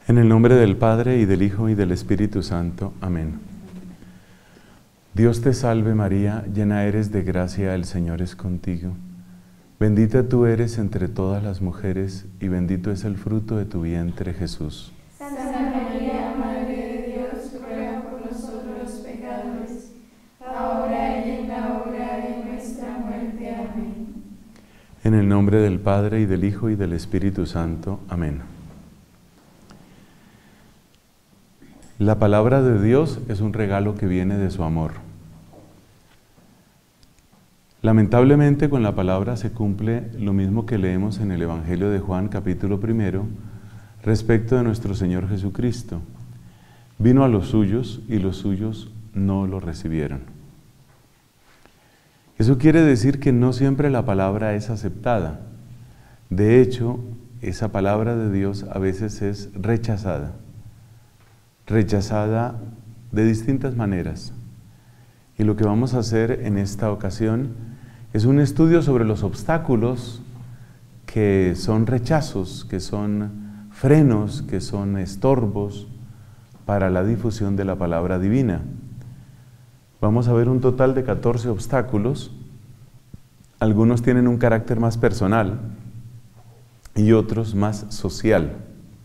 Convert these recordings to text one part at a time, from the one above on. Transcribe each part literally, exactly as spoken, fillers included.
En el nombre del Padre, y del Hijo, y del Espíritu Santo. Amén. Dios te salve María, llena eres de gracia, el Señor es contigo. Bendita tú eres entre todas las mujeres, y bendito es el fruto de tu vientre, Jesús. Santa María, Madre de Dios, ruega por nosotros los pecadores, ahora y en la hora de nuestra muerte. Amén. En el nombre del Padre, y del Hijo, y del Espíritu Santo. Amén. La palabra de Dios es un regalo que viene de su amor. Lamentablemente con la palabra se cumple lo mismo que leemos en el Evangelio de Juan, capítulo primero, respecto de nuestro Señor Jesucristo. Vino a los suyos y los suyos no lo recibieron. Eso quiere decir que no siempre la palabra es aceptada. De hecho, esa palabra de Dios a veces es rechazada. Rechazada de distintas maneras. Y lo que vamos a hacer en esta ocasión es un estudio sobre los obstáculos que son rechazos, que son frenos, que son estorbos para la difusión de la palabra divina. Vamos a ver un total de catorce obstáculos. Algunos tienen un carácter más personal y otros más social.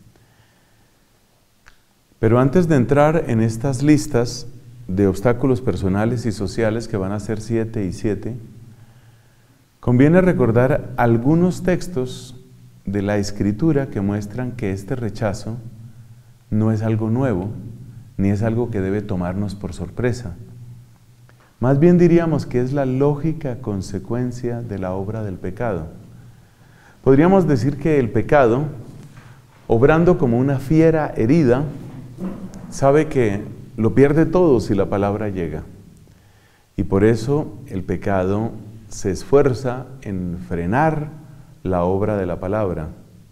Pero antes de entrar en estas listas de obstáculos personales y sociales, que van a ser siete y siete, conviene recordar algunos textos de la Escritura que muestran que este rechazo no es algo nuevo, ni es algo que debe tomarnos por sorpresa. Más bien diríamos que es la lógica consecuencia de la obra del pecado. Podríamos decir que el pecado, obrando como una fiera herida, sabe que lo pierde todo si la palabra llega. Y por eso el pecado se esfuerza en frenar la obra de la palabra.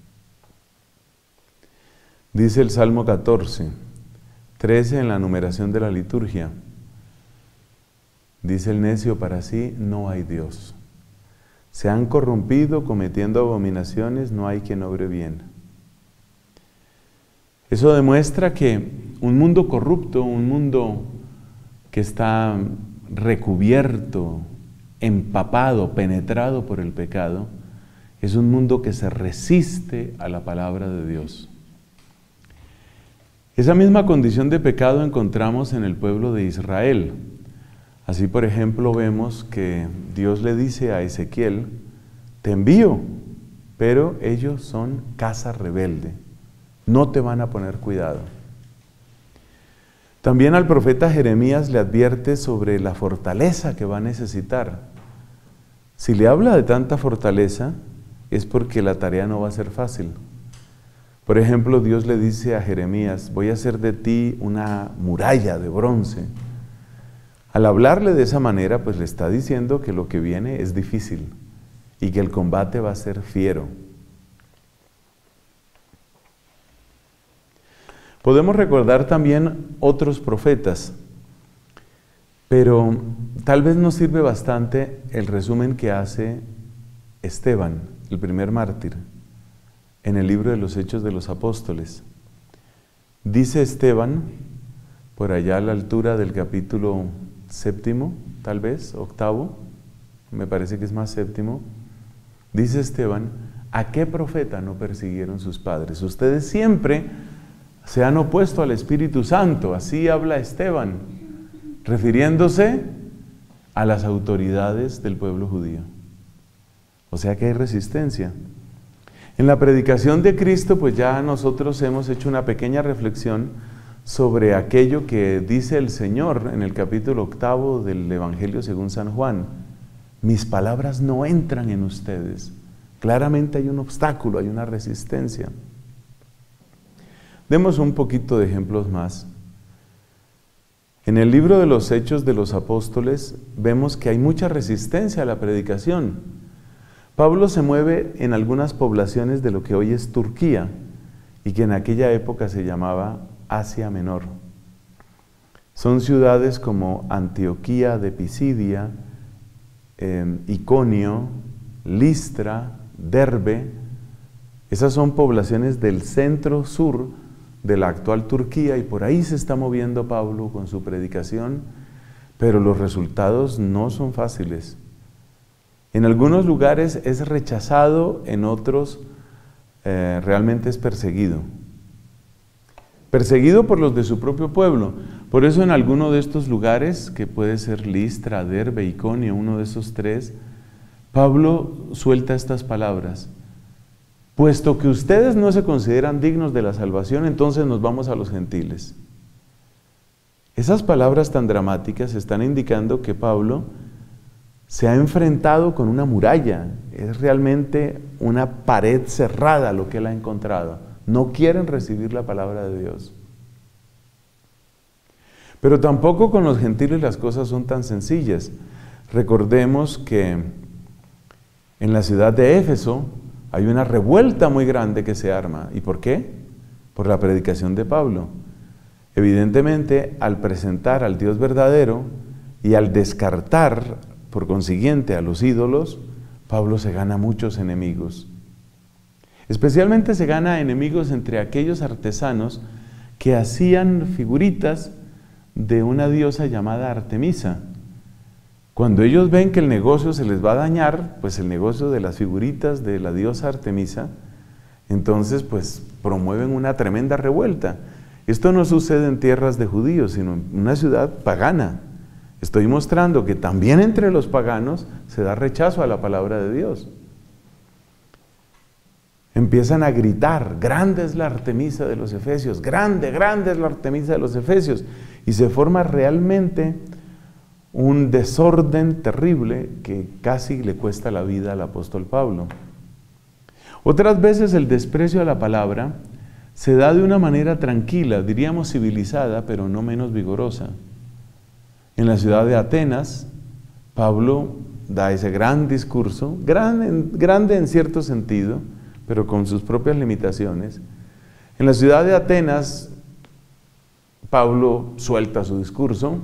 Dice el Salmo catorce, trece en la numeración de la liturgia. Dice el necio para sí, no hay Dios. Se han corrompido cometiendo abominaciones, no hay quien obre bien. Eso demuestra que un mundo corrupto, un mundo que está recubierto, empapado, penetrado por el pecado, es un mundo que se resiste a la palabra de Dios. Esa misma condición de pecado encontramos en el pueblo de Israel. Así, por ejemplo, vemos que Dios le dice a Ezequiel, te envío, pero ellos son casa rebelde. No te van a poner cuidado. También al profeta Jeremías le advierte sobre la fortaleza que va a necesitar. Si le habla de tanta fortaleza, es porque la tarea no va a ser fácil. Por ejemplo, Dios le dice a Jeremías, voy a hacer de ti una muralla de bronce. Al hablarle de esa manera, pues le está diciendo que lo que viene es difícil y que el combate va a ser fiero. Podemos recordar también otros profetas, pero tal vez nos sirve bastante el resumen que hace Esteban, el primer mártir, en el libro de los Hechos de los Apóstoles. Dice Esteban, por allá a la altura del capítulo séptimo, tal vez, octavo, me parece que es más séptimo, dice Esteban, ¿a qué profeta no persiguieron sus padres? Ustedes siempre se han opuesto al Espíritu Santo, así habla Esteban, refiriéndose a las autoridades del pueblo judío. O sea que hay resistencia. En la predicación de Cristo, pues ya nosotros hemos hecho una pequeña reflexión sobre aquello que dice el Señor en el capítulo octavo del Evangelio según San Juan. Mis palabras no entran en ustedes. Claramente hay un obstáculo, hay una resistencia. Demos un poquito de ejemplos más. En el libro de los Hechos de los Apóstoles vemos que hay mucha resistencia a la predicación. Pablo se mueve en algunas poblaciones de lo que hoy es Turquía y que en aquella época se llamaba Asia Menor. Son ciudades como Antioquía de Pisidia, eh, Iconio, Listra, Derbe. Esas son poblaciones del centro sur de la actual Turquía, y por ahí se está moviendo Pablo con su predicación, pero los resultados no son fáciles. En algunos lugares es rechazado, en otros eh, realmente es perseguido. Perseguido por los de su propio pueblo. Por eso en alguno de estos lugares, que puede ser Listra, Derbe, Iconio, uno de esos tres, Pablo suelta estas palabras: puesto que ustedes no se consideran dignos de la salvación, entonces nos vamos a los gentiles. Esas palabras tan dramáticas están indicando que Pablo se ha enfrentado con una muralla. Es realmente una pared cerrada lo que él ha encontrado. No quieren recibir la palabra de Dios. Pero tampoco con los gentiles las cosas son tan sencillas. Recordemos que en la ciudad de Éfeso hay una revuelta muy grande que se arma. ¿Y por qué? Por la predicación de Pablo. Evidentemente, al presentar al Dios verdadero y al descartar, por consiguiente, a los ídolos, Pablo se gana muchos enemigos. Especialmente se gana enemigos entre aquellos artesanos que hacían figuritas de una diosa llamada Artemisa. Cuando ellos ven que el negocio se les va a dañar, pues el negocio de las figuritas de la diosa Artemisa, entonces pues promueven una tremenda revuelta. Esto no sucede en tierras de judíos, sino en una ciudad pagana. Estoy mostrando que también entre los paganos se da rechazo a la palabra de Dios. Empiezan a gritar: grande es la Artemisa de los Efesios, grande, grande es la Artemisa de los Efesios. Y se forma realmente un desorden terrible que casi le cuesta la vida al apóstol Pablo. Otras veces el desprecio a la palabra se da de una manera tranquila, diríamos civilizada, pero no menos vigorosa. En la ciudad de Atenas, Pablo da ese gran discurso, grande, grande en cierto sentido, pero con sus propias limitaciones. En la ciudad de Atenas, Pablo suelta su discurso: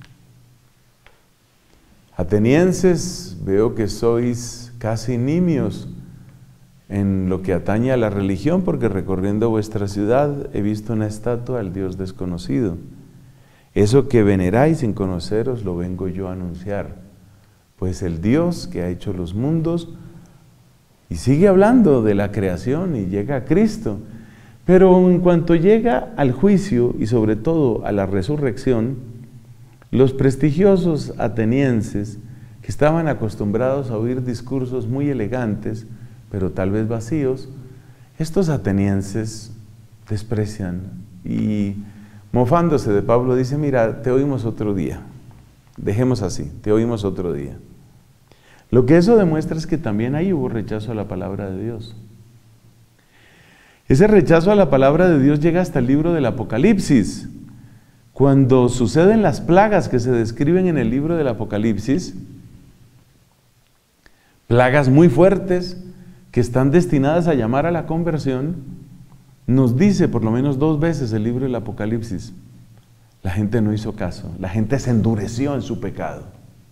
atenienses, veo que sois casi nimios en lo que atañe a la religión, porque recorriendo vuestra ciudad he visto una estatua al Dios desconocido. Eso que veneráis sin conoceros lo vengo yo a anunciar, pues el Dios que ha hecho los mundos, y sigue hablando de la creación y llega a Cristo. Pero en cuanto llega al juicio y sobre todo a la resurrección, los prestigiosos atenienses, que estaban acostumbrados a oír discursos muy elegantes, pero tal vez vacíos, estos atenienses desprecian y, mofándose de Pablo, dice: mira, te oímos otro día, dejemos así, te oímos otro día. Lo que eso demuestra es que también ahí hubo rechazo a la palabra de Dios. Ese rechazo a la palabra de Dios llega hasta el libro del Apocalipsis. Cuando suceden las plagas que se describen en el libro del Apocalipsis, plagas muy fuertes que están destinadas a llamar a la conversión, nos dice por lo menos dos veces el libro del Apocalipsis: la gente no hizo caso, la gente se endureció en su pecado.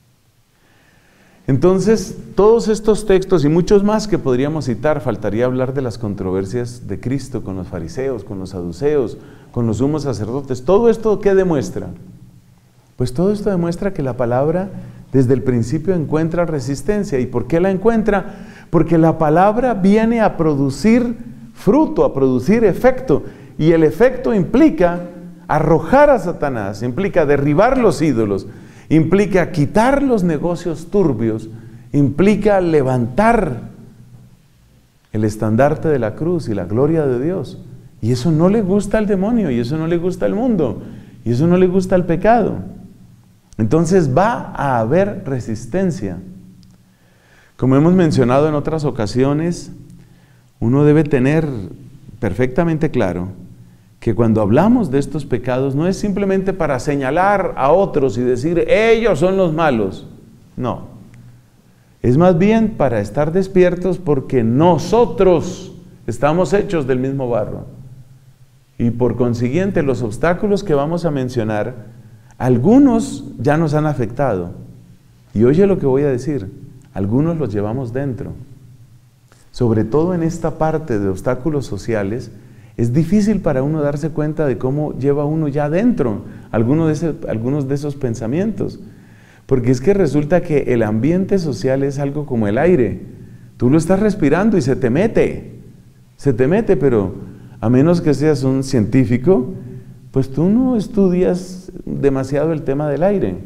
Entonces, todos estos textos y muchos más que podríamos citar, faltaría hablar de las controversias de Cristo con los fariseos, con los saduceos, con los sumos sacerdotes. ¿Todo esto qué demuestra? Pues todo esto demuestra que la palabra desde el principio encuentra resistencia. ¿Y por qué la encuentra? Porque la palabra viene a producir fruto, a producir efecto. Y el efecto implica arrojar a Satanás, implica derribar los ídolos, implica quitar los negocios turbios, implica levantar el estandarte de la cruz y la gloria de Dios. Y eso no le gusta al demonio, y eso no le gusta al mundo, y eso no le gusta al pecado. Entonces va a haber resistencia. Como hemos mencionado en otras ocasiones, uno debe tener perfectamente claro que cuando hablamos de estos pecados no es simplemente para señalar a otros y decir ellos son los malos. No, es más bien para estar despiertos, porque nosotros estamos hechos del mismo barro. Y por consiguiente los obstáculos que vamos a mencionar, algunos ya nos han afectado. Y oye lo que voy a decir, algunos los llevamos dentro. Sobre todo en esta parte de obstáculos sociales, es difícil para uno darse cuenta de cómo lleva uno ya adentro algunos de, ese, algunos de esos pensamientos. Porque es que resulta que el ambiente social es algo como el aire. Tú lo estás respirando y se te mete, se te mete, pero a menos que seas un científico, pues tú no estudias demasiado el tema del aire.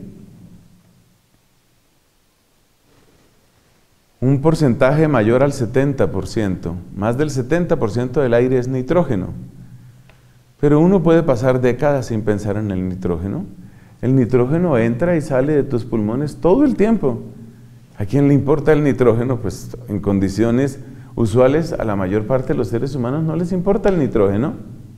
Un porcentaje mayor al setenta por ciento, más del setenta por ciento del aire es nitrógeno. Pero uno puede pasar décadas sin pensar en el nitrógeno. El nitrógeno entra y sale de tus pulmones todo el tiempo. ¿A quién le importa el nitrógeno? Pues en condiciones usuales a la mayor parte de los seres humanos no les importa el nitrógeno.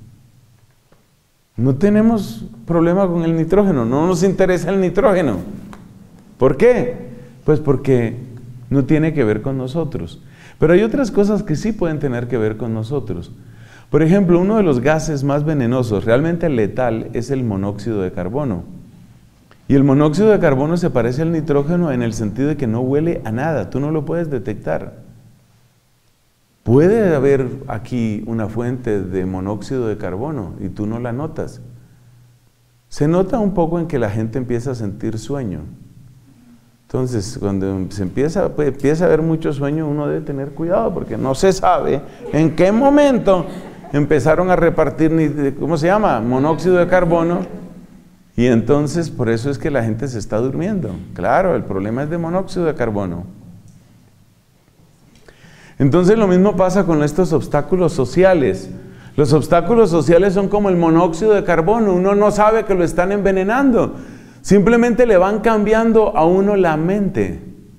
No tenemos problema con el nitrógeno, no nos interesa el nitrógeno. ¿Por qué? Pues porque no tiene que ver con nosotros. Pero hay otras cosas que sí pueden tener que ver con nosotros. Por ejemplo, uno de los gases más venenosos, realmente letal, es el monóxido de carbono. Y el monóxido de carbono se parece al nitrógeno en el sentido de que no huele a nada, tú no lo puedes detectar. Puede haber aquí una fuente de monóxido de carbono y tú no la notas. Se nota un poco en que la gente empieza a sentir sueño. Entonces, cuando se empieza, pues, empieza a haber mucho sueño, uno debe tener cuidado porque no se sabe en qué momento empezaron a repartir, ¿cómo se llama? Monóxido de carbono. Y entonces, por eso es que la gente se está durmiendo. Claro, el problema es de monóxido de carbono. Entonces, lo mismo pasa con estos obstáculos sociales. Los obstáculos sociales son como el monóxido de carbono. Uno no sabe que lo están envenenando. Simplemente le van cambiando a uno la mente.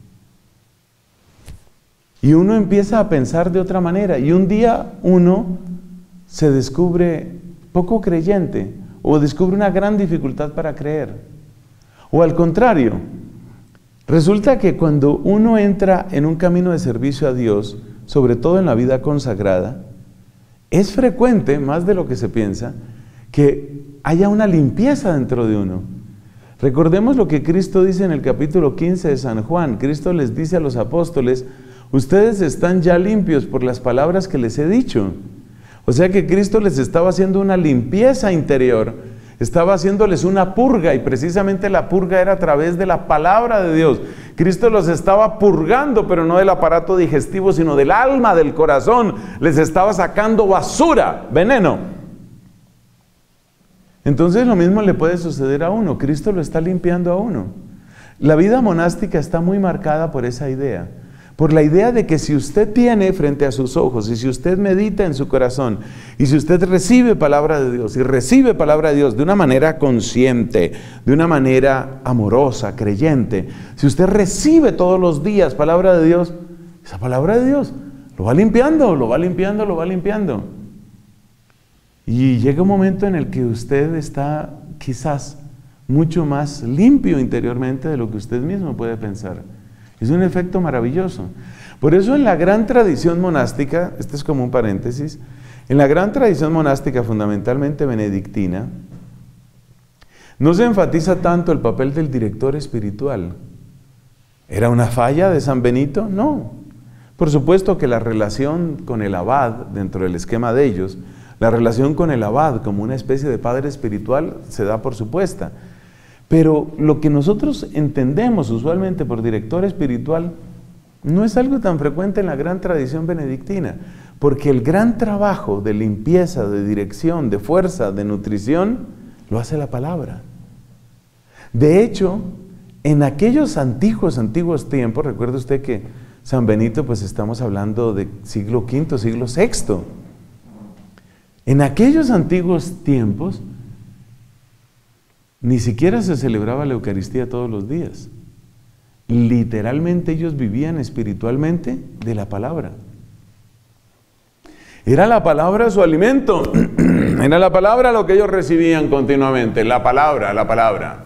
Y uno empieza a pensar de otra manera. Y un día uno se descubre poco creyente o descubre una gran dificultad para creer. O al contrario, resulta que cuando uno entra en un camino de servicio a Dios, sobre todo en la vida consagrada, es frecuente, más de lo que se piensa, que haya una limpieza dentro de uno. Recordemos lo que Cristo dice en el capítulo quince de San Juan. Cristo les dice a los apóstoles, ustedes están ya limpios por las palabras que les he dicho. O sea que Cristo les estaba haciendo una limpieza interior, estaba haciéndoles una purga, y precisamente la purga era a través de la palabra de Dios. Cristo los estaba purgando, pero no del aparato digestivo, sino del alma, del corazón. Les estaba sacando basura, veneno. Entonces lo mismo le puede suceder a uno. Cristo lo está limpiando a uno. La vida monástica está muy marcada por esa idea. Por la idea de que si usted tiene frente a sus ojos, y si usted medita en su corazón, y si usted recibe palabra de Dios, y recibe palabra de Dios de una manera consciente, de una manera amorosa, creyente, si usted recibe todos los días palabra de Dios, esa palabra de Dios lo va limpiando, lo va limpiando, lo va limpiando. Y llega un momento en el que usted está quizás mucho más limpio interiormente de lo que usted mismo puede pensar. Es un efecto maravilloso. Por eso en la gran tradición monástica, este es como un paréntesis, en la gran tradición monástica fundamentalmente benedictina, no se enfatiza tanto el papel del director espiritual. ¿Era una falla de San Benito? No. Por supuesto que la relación con el abad, dentro del esquema de ellos, la relación con el abad como una especie de padre espiritual se da por supuesta. Pero lo que nosotros entendemos usualmente por director espiritual no es algo tan frecuente en la gran tradición benedictina, porque el gran trabajo de limpieza, de dirección, de fuerza, de nutrición, lo hace la palabra. De hecho, en aquellos antiguos, antiguos tiempos, recuerde usted que San Benito, pues estamos hablando de siglo quinto, siglo sexto. En aquellos antiguos tiempos, ni siquiera se celebraba la Eucaristía todos los días. Literalmente ellos vivían espiritualmente de la palabra. Era la palabra su alimento. Era la palabra lo que ellos recibían continuamente. La palabra, la palabra.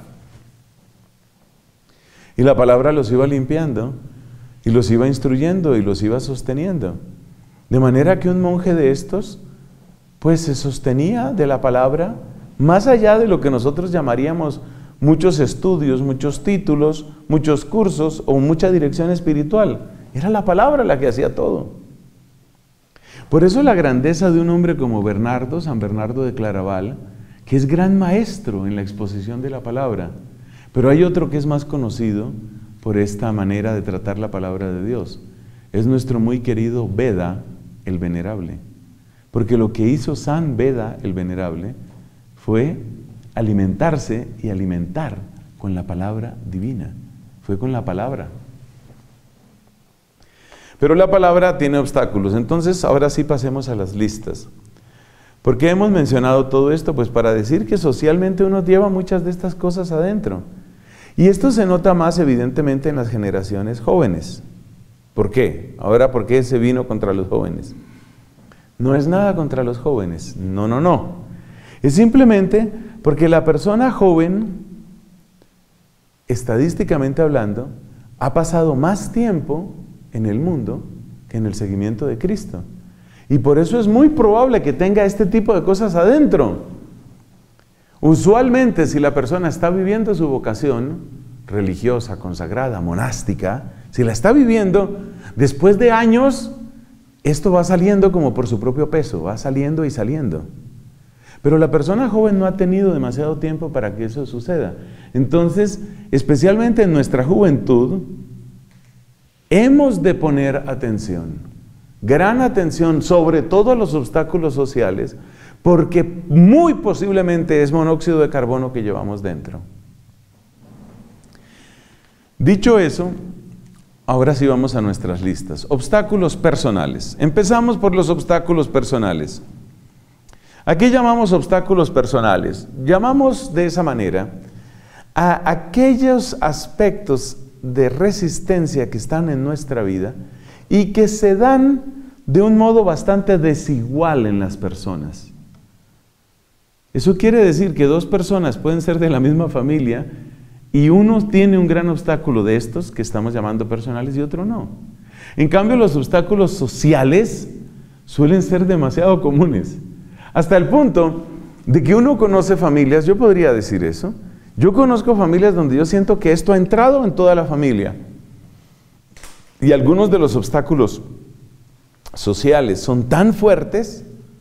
Y la palabra los iba limpiando, y los iba instruyendo, y los iba sosteniendo. De manera que un monje de estos, pues se sostenía de la palabra, más allá de lo que nosotros llamaríamos muchos estudios, muchos títulos, muchos cursos o mucha dirección espiritual. Era la palabra la que hacía todo. Por eso la grandeza de un hombre como Bernardo, San Bernardo de Claraval, que es gran maestro en la exposición de la palabra. Pero hay otro que es más conocido por esta manera de tratar la palabra de Dios. Es nuestro muy querido Beda, el Venerable. Porque lo que hizo San Beda, el Venerable, fue alimentarse y alimentar con la palabra divina. Fue con la palabra. Pero la palabra tiene obstáculos. Entonces, ahora sí pasemos a las listas. ¿Por qué hemos mencionado todo esto? Pues para decir que socialmente uno lleva muchas de estas cosas adentro. Y esto se nota más evidentemente en las generaciones jóvenes. ¿Por qué? Ahora, ¿por qué se vino contra los jóvenes? No es nada contra los jóvenes. No, no, no. Es simplemente porque la persona joven, estadísticamente hablando, ha pasado más tiempo en el mundo que en el seguimiento de Cristo. Y por eso es muy probable que tenga este tipo de cosas adentro. Usualmente, si la persona está viviendo su vocación religiosa, consagrada, monástica, si la está viviendo, después de años, esto va saliendo como por su propio peso, va saliendo y saliendo. Pero la persona joven no ha tenido demasiado tiempo para que eso suceda. Entonces, especialmente en nuestra juventud, hemos de poner atención, gran atención, sobre todo a los obstáculos sociales, porque muy posiblemente es monóxido de carbono que llevamos dentro. Dicho eso, ahora sí vamos a nuestras listas. Obstáculos personales. Empezamos por los obstáculos personales. ¿A qué llamamos obstáculos personales? Llamamos de esa manera a aquellos aspectos de resistencia que están en nuestra vida y que se dan de un modo bastante desigual en las personas. Eso quiere decir que dos personas pueden ser de la misma familia y uno tiene un gran obstáculo de estos que estamos llamando personales y otro no. En cambio, los obstáculos sociales suelen ser demasiado comunes, hasta el punto de que uno conoce familias, yo podría decir eso, yo conozco familias donde yo siento que esto ha entrado en toda la familia. Y algunos de los obstáculos sociales son tan fuertes,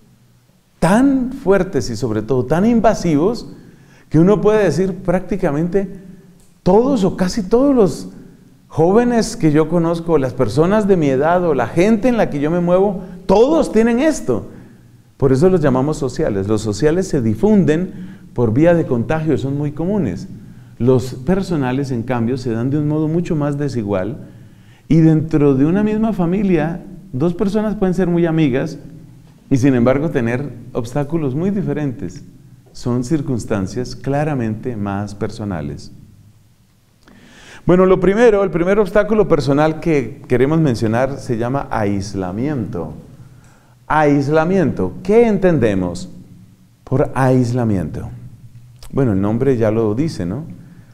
tan fuertes y sobre todo tan invasivos, que uno puede decir prácticamente todos o casi todos los jóvenes que yo conozco, las personas de mi edad o la gente en la que yo me muevo, todos tienen esto. Por eso los llamamos sociales. Los sociales se difunden por vía de contagio, son muy comunes. Los personales, en cambio, se dan de un modo mucho más desigual y dentro de una misma familia, dos personas pueden ser muy amigas y sin embargo tener obstáculos muy diferentes. Son circunstancias claramente más personales. Bueno, lo primero, el primer obstáculo personal que queremos mencionar se llama aislamiento. Aislamiento. ¿Qué entendemos por aislamiento? Bueno, el nombre ya lo dice, ¿no?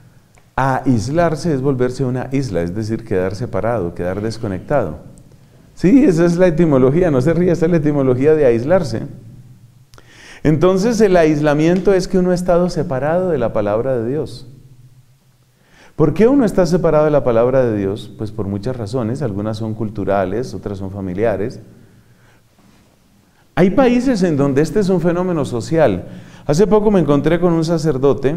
Aislarse es volverse una isla, es decir, quedar separado, quedar desconectado. Sí, esa es la etimología, no se ría, esa es la etimología de aislarse. Entonces, el aislamiento es que uno ha estado separado de la palabra de Dios. ¿Por qué uno está separado de la palabra de Dios? Pues por muchas razones, algunas son culturales, otras son familiares. Hay países en donde este es un fenómeno social. Hace poco me encontré con un sacerdote,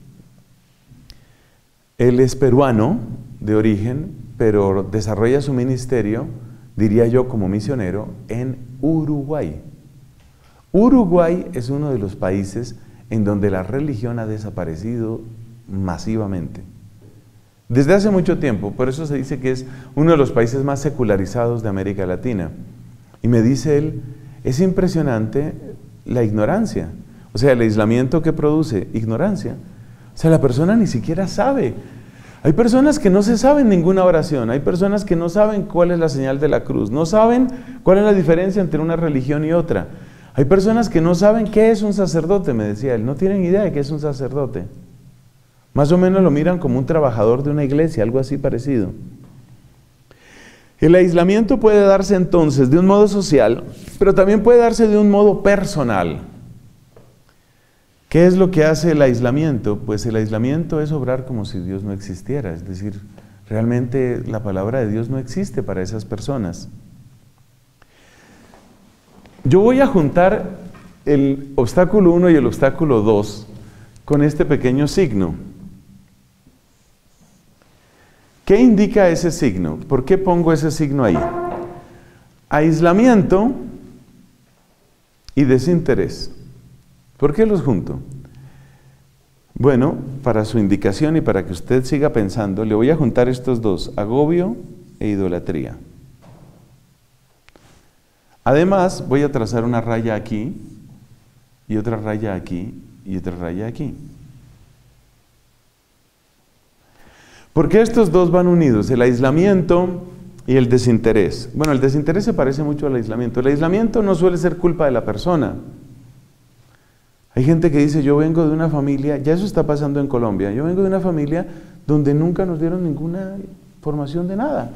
él es peruano de origen, pero desarrolla su ministerio, diría yo, como misionero, en Uruguay. Uruguay es uno de los países en donde la religión ha desaparecido masivamente. Desde hace mucho tiempo, por eso se dice que es uno de los países más secularizados de América Latina. Y me dice él, es impresionante la ignorancia, o sea, el aislamiento que produce ignorancia. O sea, la persona ni siquiera sabe. Hay personas que no se saben ninguna oración, hay personas que no saben cuál es la señal de la cruz, no saben cuál es la diferencia entre una religión y otra. Hay personas que no saben qué es un sacerdote, me decía él, no tienen idea de qué es un sacerdote. Más o menos lo miran como un trabajador de una iglesia, algo así parecido. El aislamiento puede darse entonces de un modo social, pero también puede darse de un modo personal. ¿Qué es lo que hace el aislamiento? Pues el aislamiento es obrar como si Dios no existiera, es decir, realmente la palabra de Dios no existe para esas personas. Yo voy a juntar el obstáculo uno y el obstáculo dos con este pequeño signo. ¿Qué indica ese signo? ¿Por qué pongo ese signo ahí? Aislamiento y desinterés. ¿Por qué los junto? Bueno, para su indicación y para que usted siga pensando, le voy a juntar estos dos, agobio e idolatría. Además, voy a trazar una raya aquí, y otra raya aquí, y otra raya aquí. ¿Por qué estos dos van unidos? El aislamiento y el desinterés. Bueno, el desinterés se parece mucho al aislamiento. El aislamiento no suele ser culpa de la persona. Hay gente que dice, yo vengo de una familia, ya eso está pasando en Colombia, yo vengo de una familia donde nunca nos dieron ninguna formación de nada.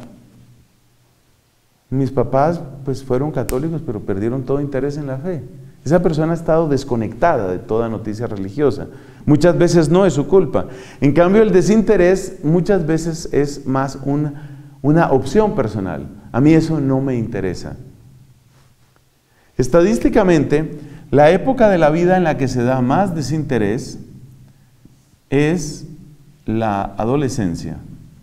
Mis papás pues fueron católicos, pero perdieron todo interés en la fe. Esa persona ha estado desconectada de toda noticia religiosa. Muchas veces no es su culpa. En cambio, el desinterés muchas veces es más una, una opción personal. A mí eso no me interesa. Estadísticamente, la época de la vida en la que se da más desinterés es la adolescencia.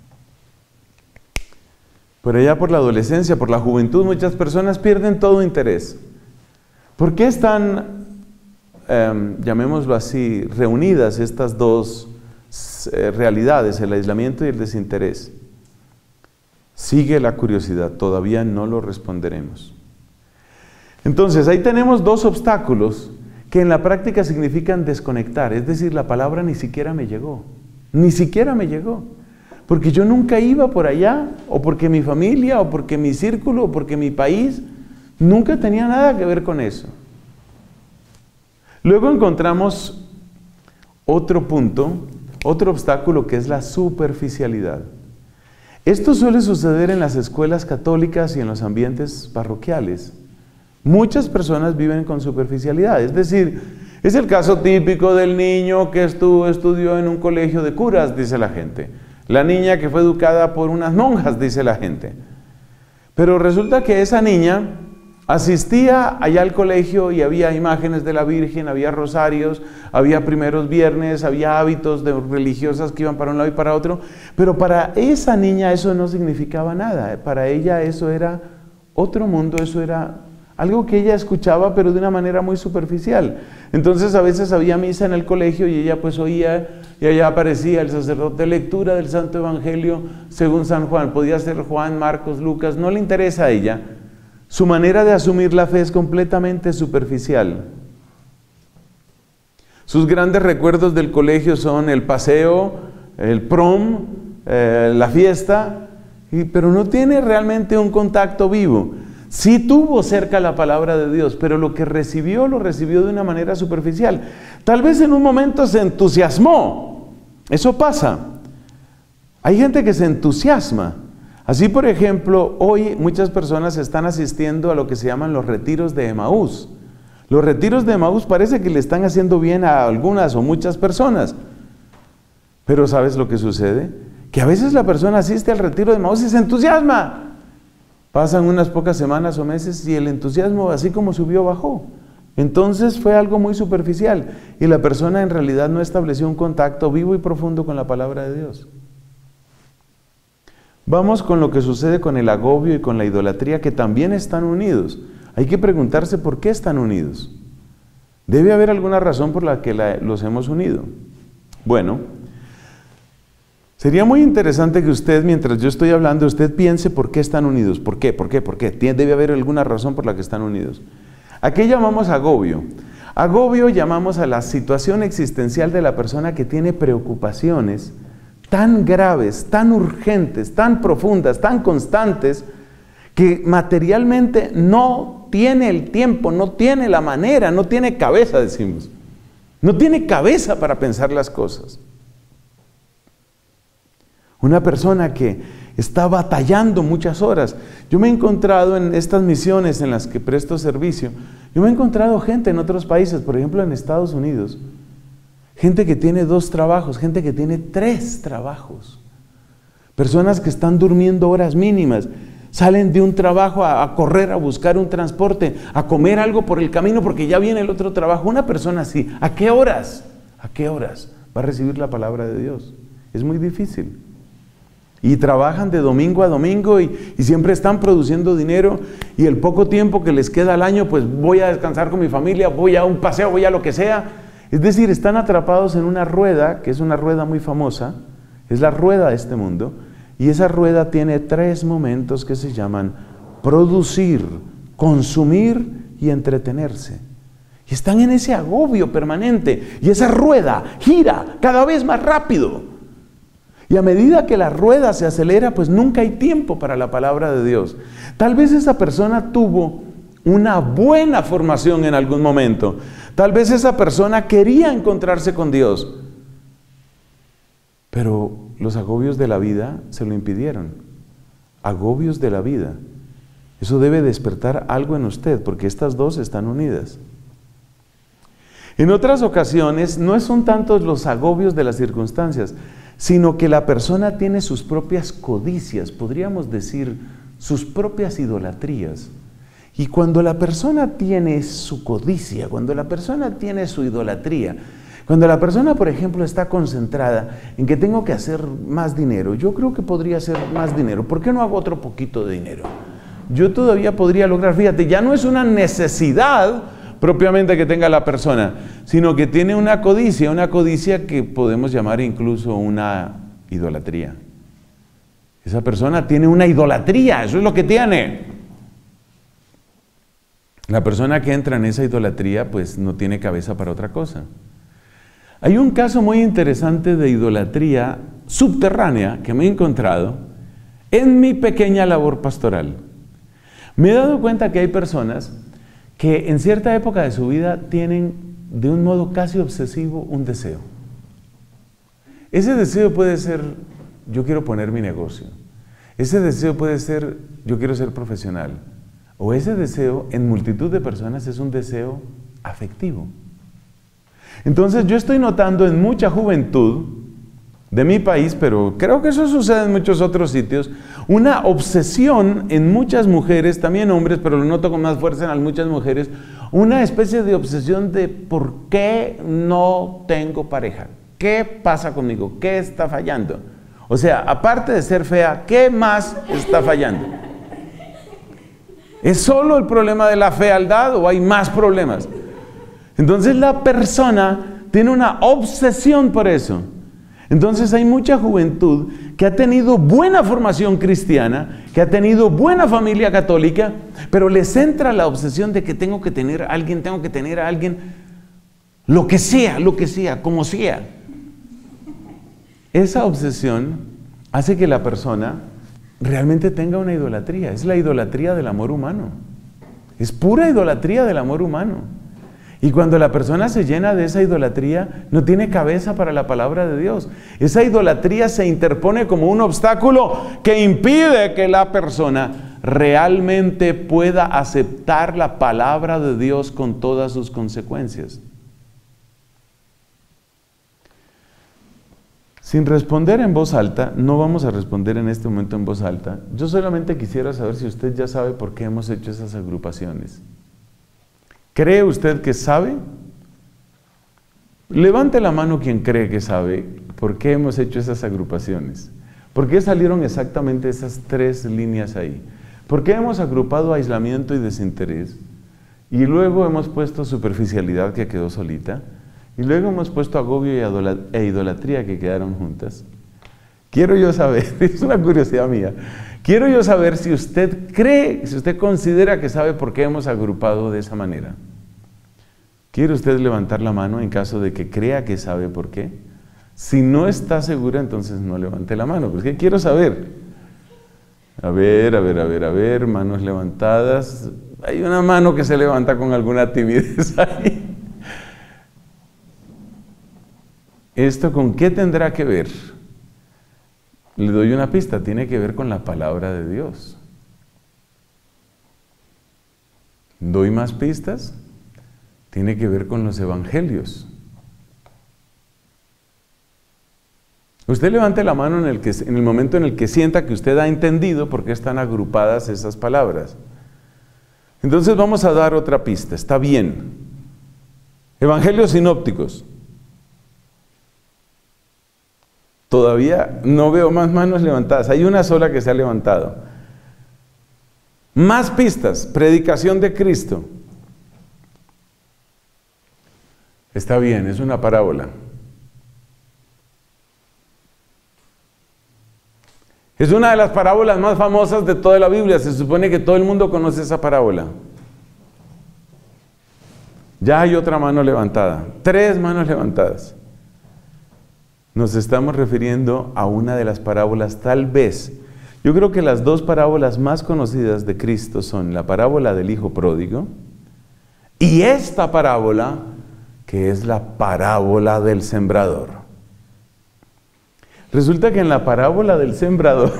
Por allá por la adolescencia, por la juventud, muchas personas pierden todo interés. ¿Por qué están, eh, llamémoslo así, reunidas estas dos eh, realidades, el aislamiento y el desinterés? Sigue la curiosidad, todavía no lo responderemos. Entonces, ahí tenemos dos obstáculos que en la práctica significan desconectar, es decir, la palabra ni siquiera me llegó, ni siquiera me llegó. Porque yo nunca iba por allá, o porque mi familia, o porque mi círculo, o porque mi país, nunca tenía nada que ver con eso. Luego encontramos otro punto, otro obstáculo que es la superficialidad. Esto suele suceder en las escuelas católicas y en los ambientes parroquiales. Muchas personas viven con superficialidad, es decir, es el caso típico del niño que estuvo, estudió en un colegio de curas, dice la gente. La niña que fue educada por unas monjas, dice la gente. Pero resulta que esa niña asistía allá al colegio y había imágenes de la Virgen, había rosarios, había primeros viernes, había hábitos de religiosas que iban para un lado y para otro, pero para esa niña eso no significaba nada. Para ella eso era otro mundo, eso era algo que ella escuchaba, pero de una manera muy superficial. Entonces a veces había misa en el colegio y ella pues oía, y allá aparecía el sacerdote, lectura del Santo Evangelio según San Juan. Podía ser Juan, Marcos, Lucas, no le interesa a ella. Su manera de asumir la fe es completamente superficial. Sus grandes recuerdos del colegio son el paseo, el prom, eh, la fiesta, y, pero no tiene realmente un contacto vivo. Sí tuvo cerca la palabra de Dios, pero lo que recibió, lo recibió de una manera superficial. Tal vez en un momento se entusiasmó. Eso pasa. Hay gente que se entusiasma. Así, por ejemplo, hoy muchas personas están asistiendo a lo que se llaman los retiros de Emaús. Los retiros de Emaús parece que le están haciendo bien a algunas o muchas personas. Pero ¿sabes lo que sucede? Que a veces la persona asiste al retiro de Emaús y se entusiasma. Pasan unas pocas semanas o meses y el entusiasmo, así como subió, bajó. Entonces fue algo muy superficial y la persona en realidad no estableció un contacto vivo y profundo con la palabra de Dios. Vamos con lo que sucede con el agobio y con la idolatría, que también están unidos. Hay que preguntarse por qué están unidos. Debe haber alguna razón por la que la, los hemos unido. Bueno, sería muy interesante que usted, mientras yo estoy hablando, usted piense por qué están unidos. ¿Por qué? ¿Por qué? ¿Por qué? Debe haber alguna razón por la que están unidos. ¿A qué llamamos agobio? Agobio llamamos a la situación existencial de la persona que tiene preocupaciones tan graves, tan urgentes, tan profundas, tan constantes, que materialmente no tiene el tiempo, no tiene la manera, no tiene cabeza, decimos. No tiene cabeza para pensar las cosas. Una persona que está batallando muchas horas. Yo me he encontrado en estas misiones en las que presto servicio, yo me he encontrado gente en otros países, por ejemplo en Estados Unidos, gente que tiene dos trabajos, gente que tiene tres trabajos, personas que están durmiendo horas mínimas, Salen de un trabajo a, a correr, a buscar un transporte, a comer algo por el camino porque ya viene el otro trabajo. Una persona así, ¿a qué horas? ¿A qué horas va a recibir la palabra de Dios? Es muy difícil. Y trabajan de domingo a domingo y, y siempre están produciendo dinero, y el poco tiempo que les queda al año, pues voy a descansar con mi familia, voy a un paseo, voy a lo que sea. Es decir, están atrapados en una rueda, que es una rueda muy famosa, es la rueda de este mundo, y esa rueda tiene tres momentos que se llaman producir, consumir y entretenerse. Y están en ese agobio permanente, y esa rueda gira cada vez más rápido. Y a medida que la rueda se acelera, pues nunca hay tiempo para la palabra de Dios. Tal vez esa persona tuvo una buena formación en algún momento. Tal vez esa persona quería encontrarse con Dios. Pero los agobios de la vida se lo impidieron. Agobios de la vida. Eso debe despertar algo en usted, porque estas dos están unidas. En otras ocasiones no son tantos los agobios de las circunstancias, sino que la persona tiene sus propias codicias, podríamos decir, sus propias idolatrías. Y cuando la persona tiene su codicia, cuando la persona tiene su idolatría, cuando la persona, por ejemplo, está concentrada en que tengo que hacer más dinero, yo creo que podría hacer más dinero, ¿por qué no hago otro poquito de dinero? Yo todavía podría lograr, fíjate, ya no es una necesidad propiamente que tenga la persona, sino que tiene una codicia, una codicia que podemos llamar incluso una idolatría. Esa persona tiene una idolatría, eso es lo que tiene. La persona que entra en esa idolatría, pues no tiene cabeza para otra cosa. Hay un caso muy interesante de idolatría subterránea que me he encontrado en mi pequeña labor pastoral. Me he dado cuenta que hay personas que en cierta época de su vida tienen de un modo casi obsesivo un deseo. Ese deseo puede ser, yo quiero poner mi negocio. Ese deseo puede ser, yo quiero ser profesional. O ese deseo, en multitud de personas, es un deseo afectivo. Entonces yo estoy notando en mucha juventud de mi país, pero creo que eso sucede en muchos otros sitios, una obsesión en muchas mujeres, también hombres, pero lo noto con más fuerza en muchas mujeres, una especie de obsesión de ¿por qué no tengo pareja? ¿Qué pasa conmigo? ¿Qué está fallando? O sea, aparte de ser fea, ¿qué más está fallando? ¿Es solo el problema de la fealdad o hay más problemas? Entonces la persona tiene una obsesión por eso. Entonces hay mucha juventud que ha tenido buena formación cristiana, que ha tenido buena familia católica, pero les entra la obsesión de que tengo que tener a alguien, tengo que tener a alguien, lo que sea, lo que sea, como sea. Esa obsesión hace que la persona realmente tenga una idolatría. Es la idolatría del amor humano. Es pura idolatría del amor humano. Y cuando la persona se llena de esa idolatría, no tiene cabeza para la palabra de Dios. Esa idolatría se interpone como un obstáculo que impide que la persona realmente pueda aceptar la palabra de Dios con todas sus consecuencias. Sin responder en voz alta, no vamos a responder en este momento en voz alta. Yo solamente quisiera saber si usted ya sabe por qué hemos hecho esas agrupaciones. ¿Cree usted que sabe? Levante la mano quien cree que sabe por qué hemos hecho esas agrupaciones. ¿Por qué salieron exactamente esas tres líneas ahí? ¿Por qué hemos agrupado aislamiento y desinterés? Y luego hemos puesto superficialidad que quedó solita. Y luego hemos puesto agobio e idolatría que quedaron juntas. Quiero yo saber, es una curiosidad mía, quiero yo saber si usted cree, si usted considera que sabe por qué hemos agrupado de esa manera. ¿Quiere usted levantar la mano en caso de que crea que sabe por qué? Si no está segura, entonces no levante la mano, porque quiero saber. A ver, a ver, a ver, a ver, manos levantadas. Hay una mano que se levanta con alguna timidez ahí. ¿Esto con qué tendrá que ver? Le doy una pista, tiene que ver con la palabra de Dios. ¿Doy más pistas? Tiene que ver con los evangelios. Usted levante la mano en el, que, en el momento en el que sienta que usted ha entendido por qué están agrupadas esas palabras. Entonces vamos a dar otra pista. Está bien. Evangelios sinópticos. Todavía no veo más manos levantadas. Hay una sola que se ha levantado. Más pistas. Predicación de Cristo. Está bien, es una parábola. Es una de las parábolas más famosas de toda la Biblia. Se supone que todo el mundo conoce esa parábola. Ya hay otra mano levantada. Tres manos levantadas. Nos estamos refiriendo a una de las parábolas, tal vez. Yo creo que las dos parábolas más conocidas de Cristo son la parábola del Hijo Pródigo y esta parábola, que es la parábola del sembrador. Resulta que en la parábola del sembrador,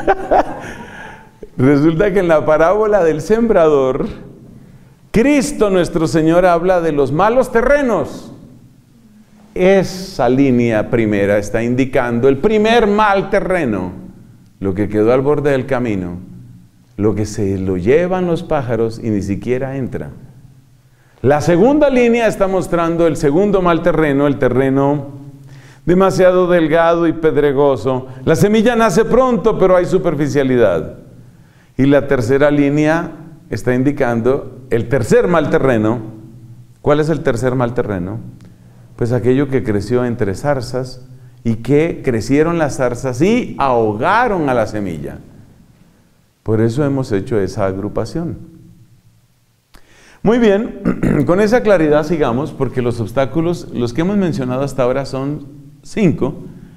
resulta que en la parábola del sembrador, Cristo nuestro Señor habla de los malos terrenos. Esa línea primera está indicando el primer mal terreno, lo que quedó al borde del camino, lo que se lo llevan los pájaros y ni siquiera entra. La segunda línea está mostrando el segundo mal terreno, el terreno demasiado delgado y pedregoso. La semilla nace pronto, pero hay superficialidad. Y la tercera línea está indicando el tercer mal terreno. ¿Cuál es el tercer mal terreno? Pues aquello que creció entre zarzas y que crecieron las zarzas y ahogaron a la semilla. Por eso hemos hecho esa agrupación. Muy bien, con esa claridad sigamos, porque los obstáculos, los que hemos mencionado hasta ahora son cinco,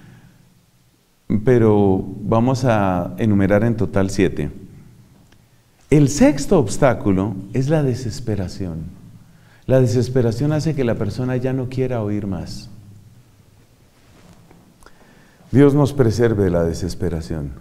pero vamos a enumerar en total siete. El sexto obstáculo es la desesperación. La desesperación hace que la persona ya no quiera oír más. Dios nos preserve de la desesperación.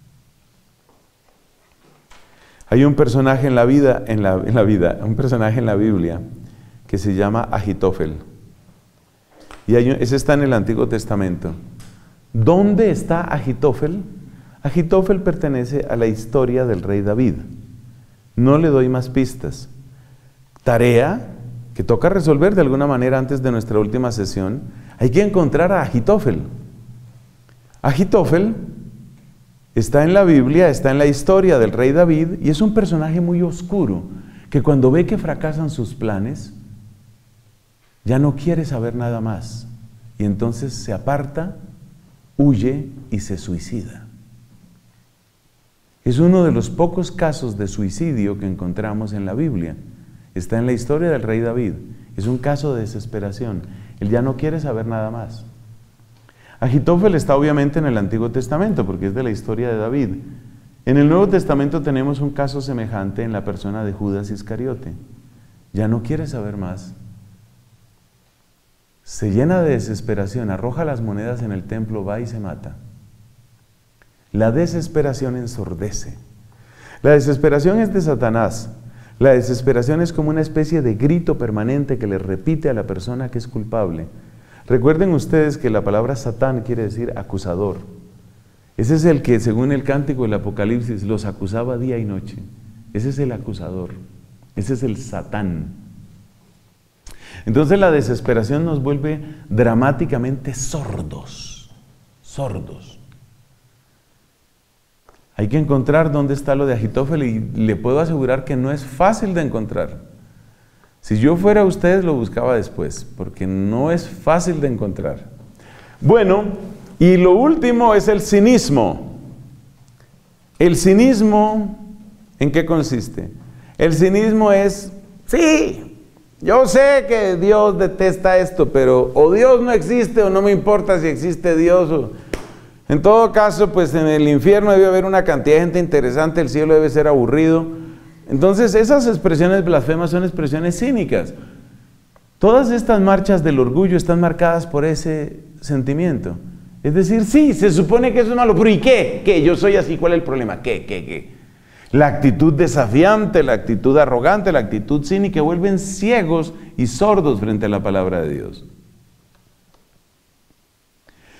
Hay un personaje en la vida, en la, en la vida, un personaje en la Biblia que se llama Ahitófel. Y hay, ese está en el Antiguo Testamento. ¿Dónde está Ahitófel? Ahitófel pertenece a la historia del rey David. No le doy más pistas. Tarea que toca resolver de alguna manera antes de nuestra última sesión. Hay que encontrar a Ahitófel. Ahitófel está en la Biblia, está en la historia del rey David y es un personaje muy oscuro que cuando ve que fracasan sus planes, ya no quiere saber nada más y entonces se aparta, huye y se suicida. Es uno de los pocos casos de suicidio que encontramos en la Biblia. Está en la historia del rey David. Es un caso de desesperación. Él ya no quiere saber nada más. Ahitófel está obviamente en el Antiguo Testamento porque es de la historia de David. En el Nuevo Testamento tenemos un caso semejante en la persona de Judas Iscariote. Ya no quiere saber más. Se llena de desesperación, arroja las monedas en el templo, va y se mata. La desesperación ensordece. La desesperación es de Satanás. La desesperación es como una especie de grito permanente que le repite a la persona que es culpable. Recuerden ustedes que la palabra Satán quiere decir acusador. Ese es el que, según el cántico del Apocalipsis, los acusaba día y noche. Ese es el acusador. Ese es el Satán. Entonces la desesperación nos vuelve dramáticamente sordos. Sordos. Hay que encontrar dónde está lo de Ahitófel y le puedo asegurar que no es fácil de encontrar. Si yo fuera usted, lo buscaba después, porque no es fácil de encontrar. Bueno, y lo último es el cinismo. El cinismo, ¿en qué consiste? El cinismo es, sí, yo sé que Dios detesta esto, pero o Dios no existe o no me importa si existe Dios. O, en todo caso, pues en el infierno debe haber una cantidad de gente interesante, el cielo debe ser aburrido. Entonces, esas expresiones blasfemas son expresiones cínicas. Todas estas marchas del orgullo están marcadas por ese sentimiento. Es decir, sí, se supone que eso es malo, pero ¿y qué? ¿Qué? Yo soy así, ¿cuál es el problema? ¿Qué? ¿Qué? ¿Qué? La actitud desafiante, la actitud arrogante, la actitud cínica vuelven ciegos y sordos frente a la palabra de Dios.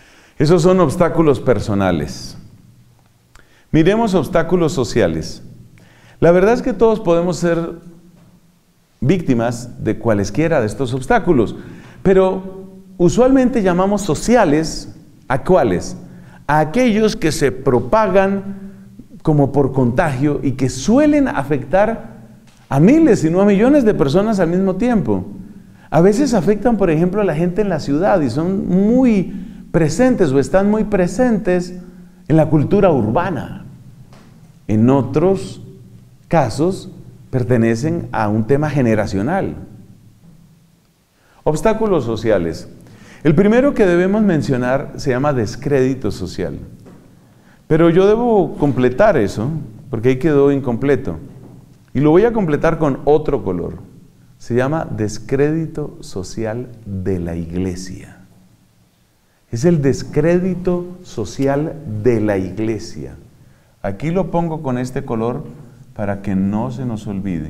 Esos son obstáculos personales. Miremos obstáculos sociales. La verdad es que todos podemos ser víctimas de cualesquiera de estos obstáculos, pero usualmente llamamos sociales ¿a cuáles? A aquellos que se propagan como por contagio y que suelen afectar a miles, si no a millones de personas al mismo tiempo. A veces afectan, por ejemplo, a la gente en la ciudad y son muy presentes o están muy presentes en la cultura urbana. En otros casos pertenecen a un tema generacional. Obstáculos sociales. El primero que debemos mencionar se llama descrédito social. Pero yo debo completar eso, porque ahí quedó incompleto. Y lo voy a completar con otro color. Se llama descrédito social de la iglesia. Es el descrédito social de la iglesia. Aquí lo pongo con este color para que no se nos olvide.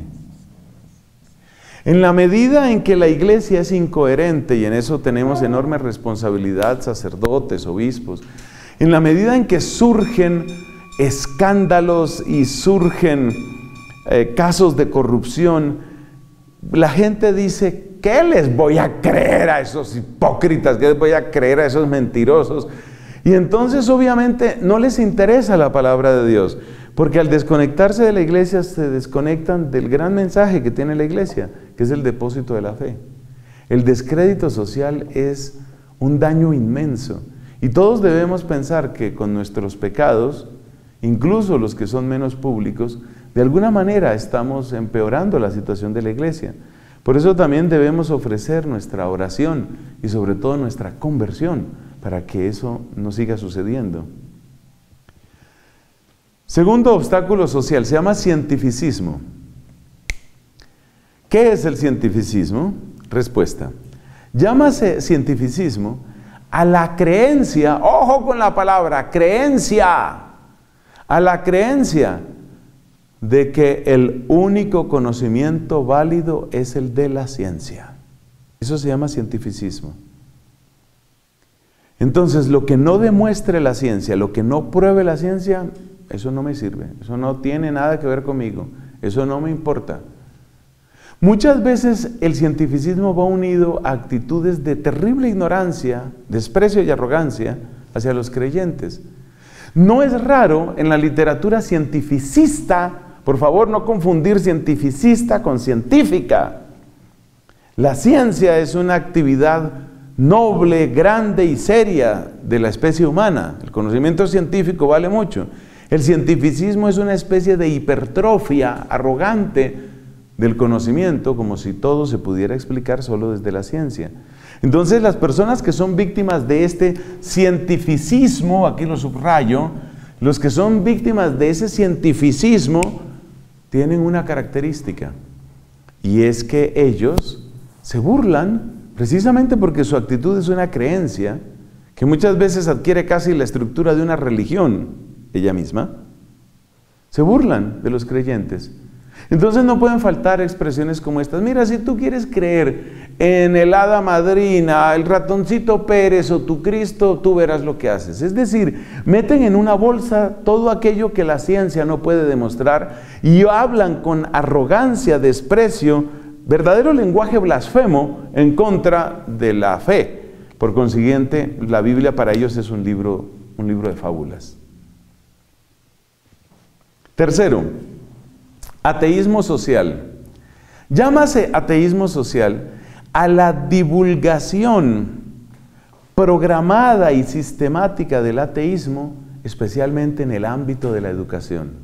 En la medida en que la iglesia es incoherente, y en eso tenemos enorme responsabilidad, sacerdotes, obispos, en la medida en que surgen escándalos y surgen eh, casos de corrupción, la gente dice, ¿qué les voy a creer a esos hipócritas? ¿Qué les voy a creer a esos mentirosos? Y entonces obviamente no les interesa la palabra de Dios, porque al desconectarse de la iglesia se desconectan del gran mensaje que tiene la iglesia, que es el depósito de la fe. El descrédito social es un daño inmenso y todos debemos pensar que con nuestros pecados, incluso los que son menos públicos, de alguna manera estamos empeorando la situación de la iglesia. Por eso también debemos ofrecer nuestra oración y sobre todo nuestra conversión para que eso no siga sucediendo. Segundo obstáculo social, se llama cientificismo. ¿Qué es el cientificismo? Respuesta. Llámase cientificismo a la creencia, ojo con la palabra, creencia, a la creencia de que el único conocimiento válido es el de la ciencia. Eso se llama cientificismo. Entonces, lo que no demuestre la ciencia, lo que no pruebe la ciencia, eso no me sirve, eso no tiene nada que ver conmigo, eso no me importa. Muchas veces el cientificismo va unido a actitudes de terrible ignorancia, desprecio y arrogancia hacia los creyentes. No es raro en la literatura cientificista, por favor no confundir cientificista con científica. La ciencia es una actividad noble, grande y seria de la especie humana. El conocimiento científico vale mucho. El cientificismo es una especie de hipertrofia arrogante del conocimiento, como si todo se pudiera explicar solo desde la ciencia. Entonces, las personas que son víctimas de este cientificismo, aquí lo subrayo, los que son víctimas de ese cientificismo tienen una característica, y es que ellos se burlan precisamente porque su actitud es una creencia que muchas veces adquiere casi la estructura de una religión ella misma. Se burlan de los creyentes. Entonces no pueden faltar expresiones como estas. Mira, si tú quieres creer en el hada madrina, el ratoncito Pérez o tu Cristo, tú verás lo que haces. Es decir, meten en una bolsa todo aquello que la ciencia no puede demostrar y hablan con arrogancia, desprecio, verdadero lenguaje blasfemo en contra de la fe. Por consiguiente, la Biblia para ellos es un libro, un libro de fábulas. Tercero, ateísmo social. Llámase ateísmo social a la divulgación programada y sistemática del ateísmo, especialmente en el ámbito de la educación.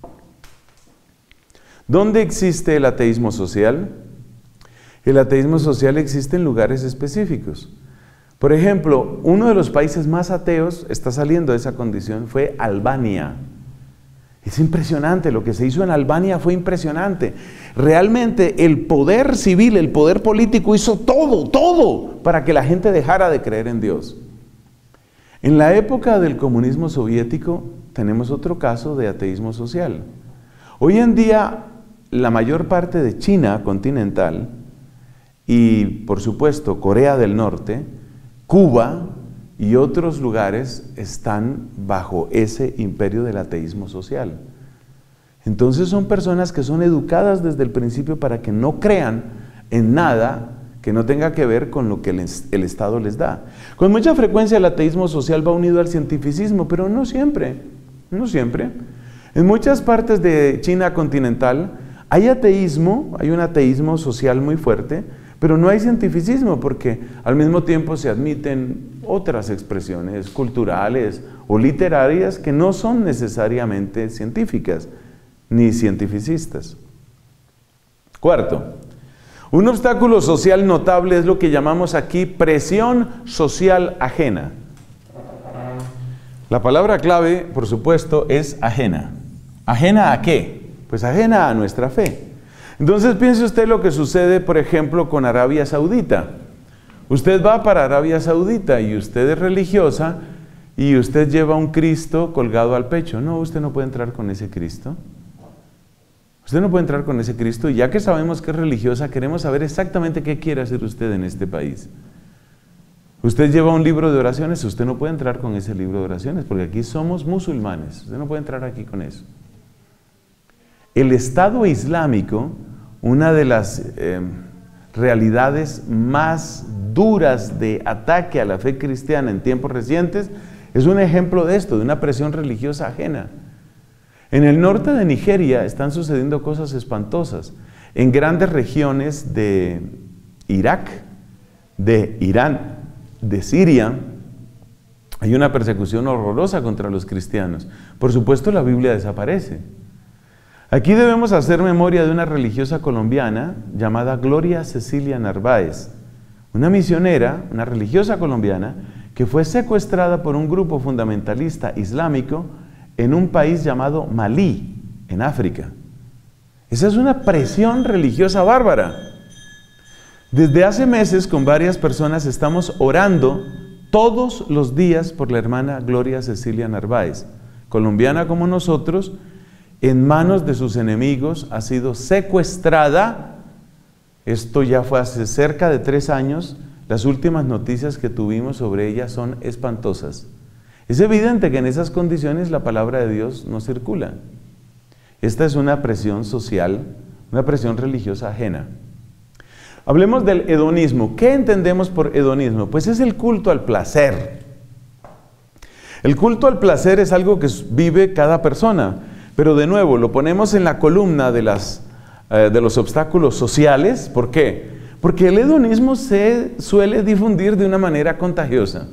¿Dónde existe el ateísmo social? El ateísmo social existe en lugares específicos. Por ejemplo, uno de los países más ateos, está saliendo de esa condición, fue Albania. Es impresionante, lo que se hizo en Albania fue impresionante. Realmente el poder civil, el poder político hizo todo, todo para que la gente dejara de creer en Dios. En la época del comunismo soviético tenemos otro caso de ateísmo social. Hoy en día la mayor parte de China continental y por supuesto Corea del Norte, Cuba y otros lugares están bajo ese imperio del ateísmo social. Entonces son personas que son educadas desde el principio para que no crean en nada que no tenga que ver con lo que el, el Estado les da. Con mucha frecuencia el ateísmo social va unido al cientificismo, pero no siempre, no siempre. En muchas partes de China continental hay ateísmo, hay un ateísmo social muy fuerte, pero no hay cientificismo porque al mismo tiempo se admiten otras expresiones culturales o literarias que no son necesariamente científicas ni cientificistas. Cuarto, un obstáculo social notable es lo que llamamos aquí presión social ajena. La palabra clave, por supuesto, es ajena. ¿Ajena a qué? Pues ajena a nuestra fe. Entonces piense usted lo que sucede, por ejemplo, con Arabia Saudita. Usted va para Arabia Saudita y usted es religiosa y usted lleva un Cristo colgado al pecho. No, usted no puede entrar con ese Cristo. Usted no puede entrar con ese Cristo y ya que sabemos que es religiosa, queremos saber exactamente qué quiere hacer usted en este país. Usted lleva un libro de oraciones, usted no puede entrar con ese libro de oraciones porque aquí somos musulmanes. Usted no puede entrar aquí con eso. El Estado Islámico, una de las eh, realidades más duras de ataque a la fe cristiana en tiempos recientes, es un ejemplo de esto, de una presión religiosa ajena. En el norte de Nigeria están sucediendo cosas espantosas. En grandes regiones de Irak, de Irán, de Siria, hay una persecución horrorosa contra los cristianos. Por supuesto, la Biblia desaparece. Aquí debemos hacer memoria de una religiosa colombiana llamada Gloria Cecilia Narváez, una misionera, una religiosa colombiana, que fue secuestrada por un grupo fundamentalista islámico en un país llamado Malí, en África. Esa es una presión religiosa bárbara. Desde hace meses con varias personas estamos orando todos los días por la hermana Gloria Cecilia Narváez, colombiana como nosotros, en manos de sus enemigos, ha sido secuestrada. Esto ya fue hace cerca de tres años. Las últimas noticias que tuvimos sobre ella son espantosas. Es evidente que en esas condiciones la palabra de Dios no circula. Esta es una presión social, una presión religiosa ajena. Hablemos del hedonismo. ¿Qué entendemos por hedonismo? Pues es el culto al placer. El culto al placer es algo que vive cada persona. Pero de nuevo, lo ponemos en la columna de, las, eh, de los obstáculos sociales. ¿Por qué? Porque el hedonismo se suele difundir de una manera contagiosa.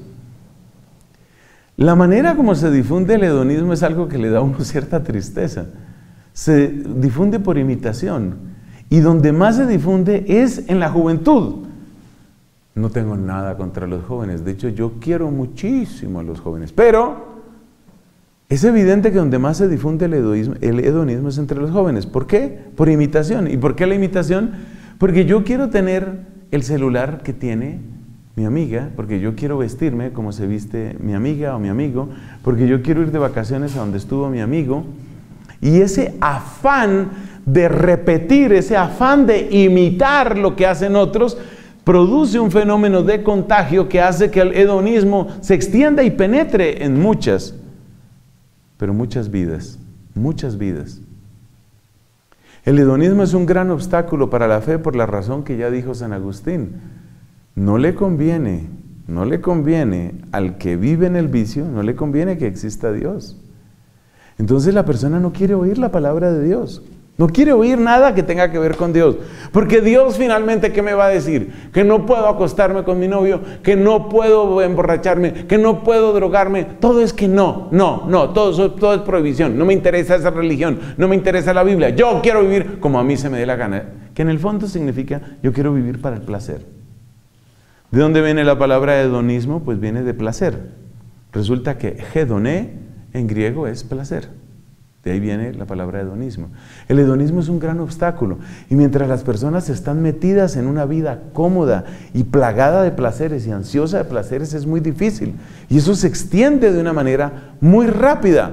La manera como se difunde el hedonismo es algo que le da a uno cierta tristeza. Se difunde por imitación. Y donde más se difunde es en la juventud. No tengo nada contra los jóvenes. De hecho, yo quiero muchísimo a los jóvenes. Pero es evidente que donde más se difunde el hedonismo, el hedonismo es entre los jóvenes. ¿Por qué? Por imitación. ¿Y por qué la imitación? Porque yo quiero tener el celular que tiene mi amiga, porque yo quiero vestirme como se viste mi amiga o mi amigo, porque yo quiero ir de vacaciones a donde estuvo mi amigo. Y ese afán de repetir, ese afán de imitar lo que hacen otros, produce un fenómeno de contagio que hace que el hedonismo se extienda y penetre en muchas pero muchas vidas, muchas vidas. El hedonismo es un gran obstáculo para la fe por la razón que ya dijo San Agustín. No le conviene, no le conviene al que vive en el vicio, no le conviene que exista Dios. Entonces la persona no quiere oír la palabra de Dios. No quiere oír nada que tenga que ver con Dios. Porque Dios finalmente, ¿qué me va a decir? Que no puedo acostarme con mi novio, que no puedo emborracharme, que no puedo drogarme. Todo es que no, no, no, todo, todo es prohibición. No me interesa esa religión, no me interesa la Biblia. Yo quiero vivir como a mí se me dé la gana. Que en el fondo significa, yo quiero vivir para el placer. ¿De dónde viene la palabra hedonismo? Pues viene de placer. Resulta que hedoné en griego es placer. De ahí viene la palabra hedonismo. El hedonismo es un gran obstáculo. Y mientras las personas están metidas en una vida cómoda y plagada de placeres y ansiosa de placeres, es muy difícil. Y eso se extiende de una manera muy rápida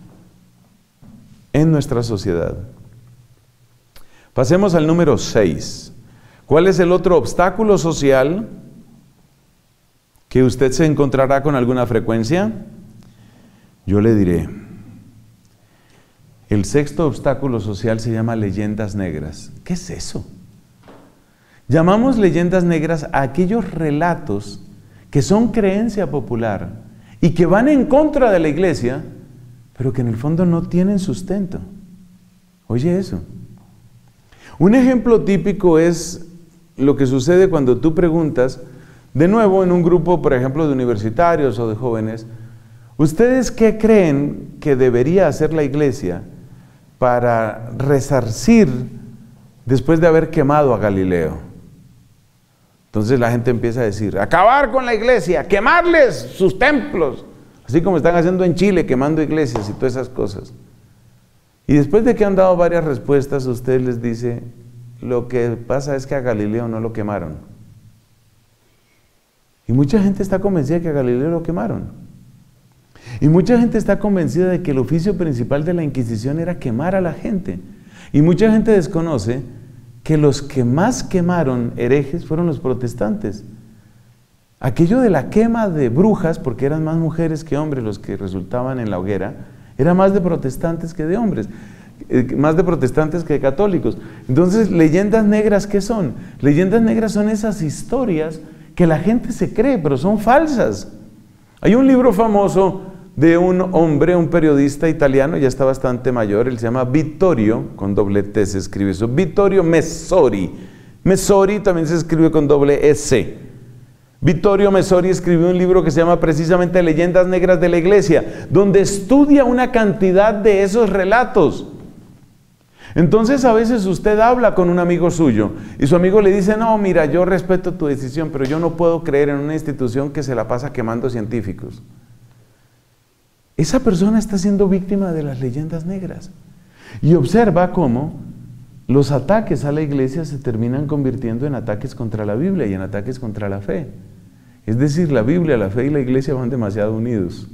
en nuestra sociedad. Pasemos al número seis. ¿Cuál es el otro obstáculo social que usted se encontrará con alguna frecuencia? Yo le diré, el sexto obstáculo social se llama leyendas negras. ¿Qué es eso? Llamamos leyendas negras a aquellos relatos que son creencia popular y que van en contra de la iglesia, pero que en el fondo no tienen sustento. Oye eso. Un ejemplo típico es lo que sucede cuando tú preguntas, de nuevo en un grupo, por ejemplo, de universitarios o de jóvenes, ¿ustedes qué creen que debería hacer la iglesia para resarcir después de haber quemado a Galileo? Entonces la gente empieza a decir, acabar con la iglesia, quemarles sus templos, así como están haciendo en Chile, quemando iglesias y todas esas cosas. Y después de que han dado varias respuestas, usted les dice, lo que pasa es que a Galileo no lo quemaron. Y mucha gente está convencida de que a Galileo lo quemaron. Y mucha gente está convencida de que el oficio principal de la Inquisición era quemar a la gente. Y mucha gente desconoce que los que más quemaron herejes fueron los protestantes. Aquello de la quema de brujas, porque eran más mujeres que hombres los que resultaban en la hoguera, era más de protestantes que de hombres, eh, más de protestantes que de católicos. Entonces, leyendas negras, ¿qué son? Leyendas negras son esas historias que la gente se cree, pero son falsas. Hay un libro famoso de un hombre, un periodista italiano, ya está bastante mayor, él se llama Vittorio, con doble T se escribe eso, Vittorio Messori. Messori también se escribe con doble S. Vittorio Messori escribió un libro que se llama precisamente Leyendas Negras de la Iglesia, donde estudia una cantidad de esos relatos. Entonces a veces usted habla con un amigo suyo y su amigo le dice, no, mira, yo respeto tu decisión, pero yo no puedo creer en una institución que se la pasa quemando científicos. Esa persona está siendo víctima de las leyendas negras. Y observa cómo los ataques a la iglesia se terminan convirtiendo en ataques contra la Biblia y en ataques contra la fe. Es decir, la Biblia, la fe y la iglesia van demasiado unidos.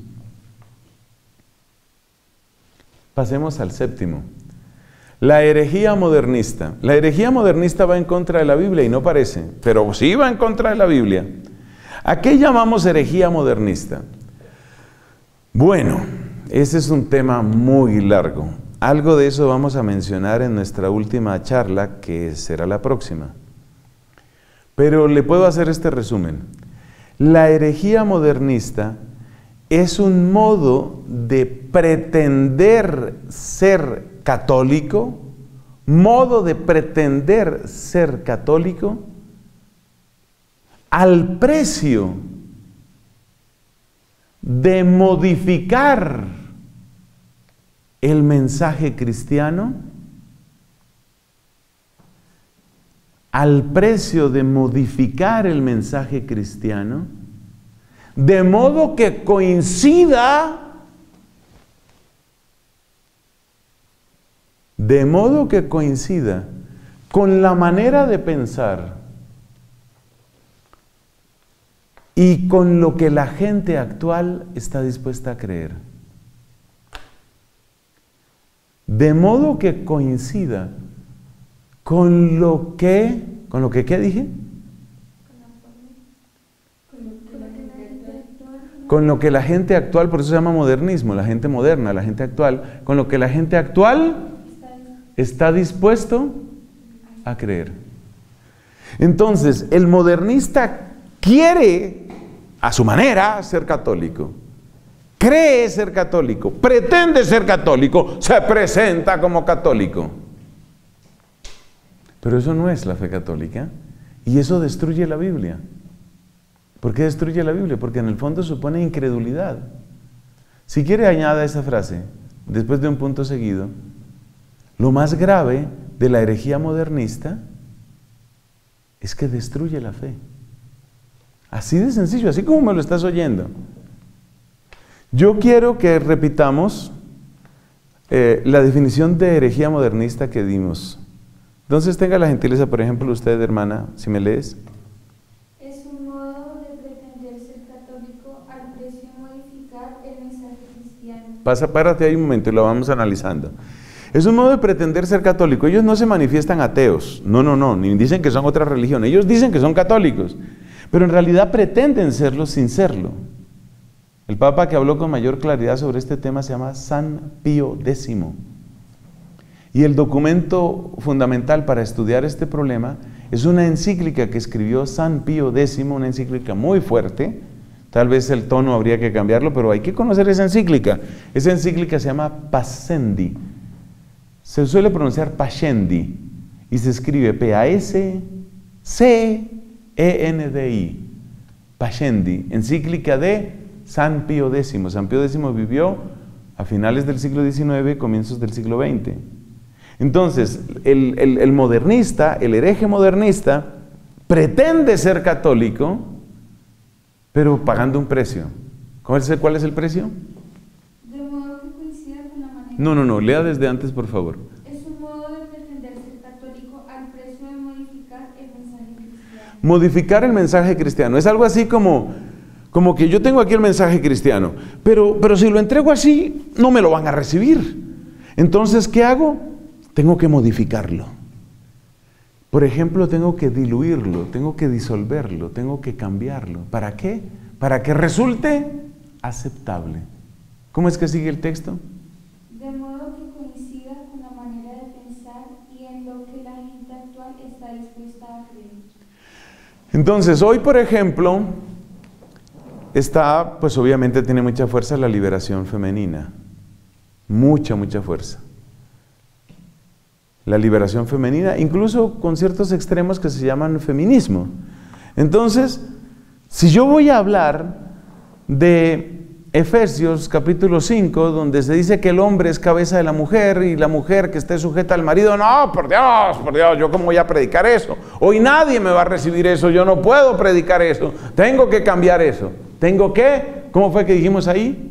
Pasemos al séptimo. La herejía modernista. La herejía modernista va en contra de la Biblia y no parece, pero sí va en contra de la Biblia. ¿A qué llamamos herejía modernista? Bueno, ese es un tema muy largo. Algo de eso vamos a mencionar en nuestra última charla, que será la próxima. Pero le puedo hacer este resumen. La herejía modernista es un modo de pretender ser católico, modo de pretender ser católico, al precio de modificar el mensaje cristiano, al precio de modificar el mensaje cristiano, de modo que coincida, de modo que coincida con la manera de pensar y con lo que la gente actual está dispuesta a creer. De modo que coincida con lo que, ¿con lo que qué dije? Con lo que la gente actual, por eso se llama modernismo, la gente moderna, la gente actual, con lo que la gente actual está dispuesto a creer. Entonces, el modernista quiere, a su manera, ser católico. Cree ser católico, pretende ser católico, se presenta como católico. Pero eso no es la fe católica y eso destruye la Biblia. ¿Por qué destruye la Biblia? Porque en el fondo supone incredulidad. Si quiere, añada esa frase, después de un punto seguido. Lo más grave de la herejía modernista es que destruye la fe. Así de sencillo, así como me lo estás oyendo. Yo quiero que repitamos eh, la definición de herejía modernista que dimos. Entonces tenga la gentileza, por ejemplo, usted, hermana, si me lees. Es un modo de pretender ser católico al precio de modificar el mensaje cristiano. Pasa, párate ahí un momento y lo vamos analizando. Es un modo de pretender ser católico. Ellos no se manifiestan ateos. No, no, no, ni dicen que son otra religión. Ellos dicen que son católicos. pero en realidad pretenden serlo sin serlo. El Papa que habló con mayor claridad sobre este tema se llama San Pío décimo. Y el documento fundamental para estudiar este problema es una encíclica que escribió San Pío décimo, una encíclica muy fuerte. Tal vez el tono habría que cambiarlo, pero hay que conocer esa encíclica. Esa encíclica se llama Pascendi. Se suele pronunciar Pascendi y se escribe P A S C E N D I. Pascendi, encíclica de San Pío décimo. San Pío décimo vivió a finales del siglo diecinueve, comienzos del siglo veinte. Entonces, el, el, el modernista, el hereje modernista, pretende ser católico, pero pagando un precio. ¿Cuál es el, cuál es el precio? De modo que coincida con la manera... No, no, no, lea desde antes, por favor. Es un modo de pretender ser católico al precio de modificar el mensaje cristiano. Modificar el mensaje cristiano. Es algo así como, como que yo tengo aquí el mensaje cristiano, pero, pero si lo entrego así, no me lo van a recibir. Entonces, ¿qué hago? Tengo que modificarlo. Por ejemplo, tengo que diluirlo, tengo que disolverlo, tengo que cambiarlo. ¿Para qué? Para que resulte aceptable. ¿Cómo es que sigue el texto? De modo que coincida con la manera de pensar y en lo que la gente actual está dispuesta a creer. Entonces, hoy, por ejemplo, está, pues obviamente tiene mucha fuerza la liberación femenina. Mucha, mucha fuerza. La liberación femenina, incluso con ciertos extremos que se llaman feminismo. Entonces, si yo voy a hablar de Efesios capítulo cinco, donde se dice que el hombre es cabeza de la mujer y la mujer que esté sujeta al marido, no, por Dios, por Dios, ¿yo cómo voy a predicar eso? Hoy nadie me va a recibir eso, yo no puedo predicar eso, tengo que cambiar eso. ¿Tengo que? ¿Cómo fue que dijimos ahí?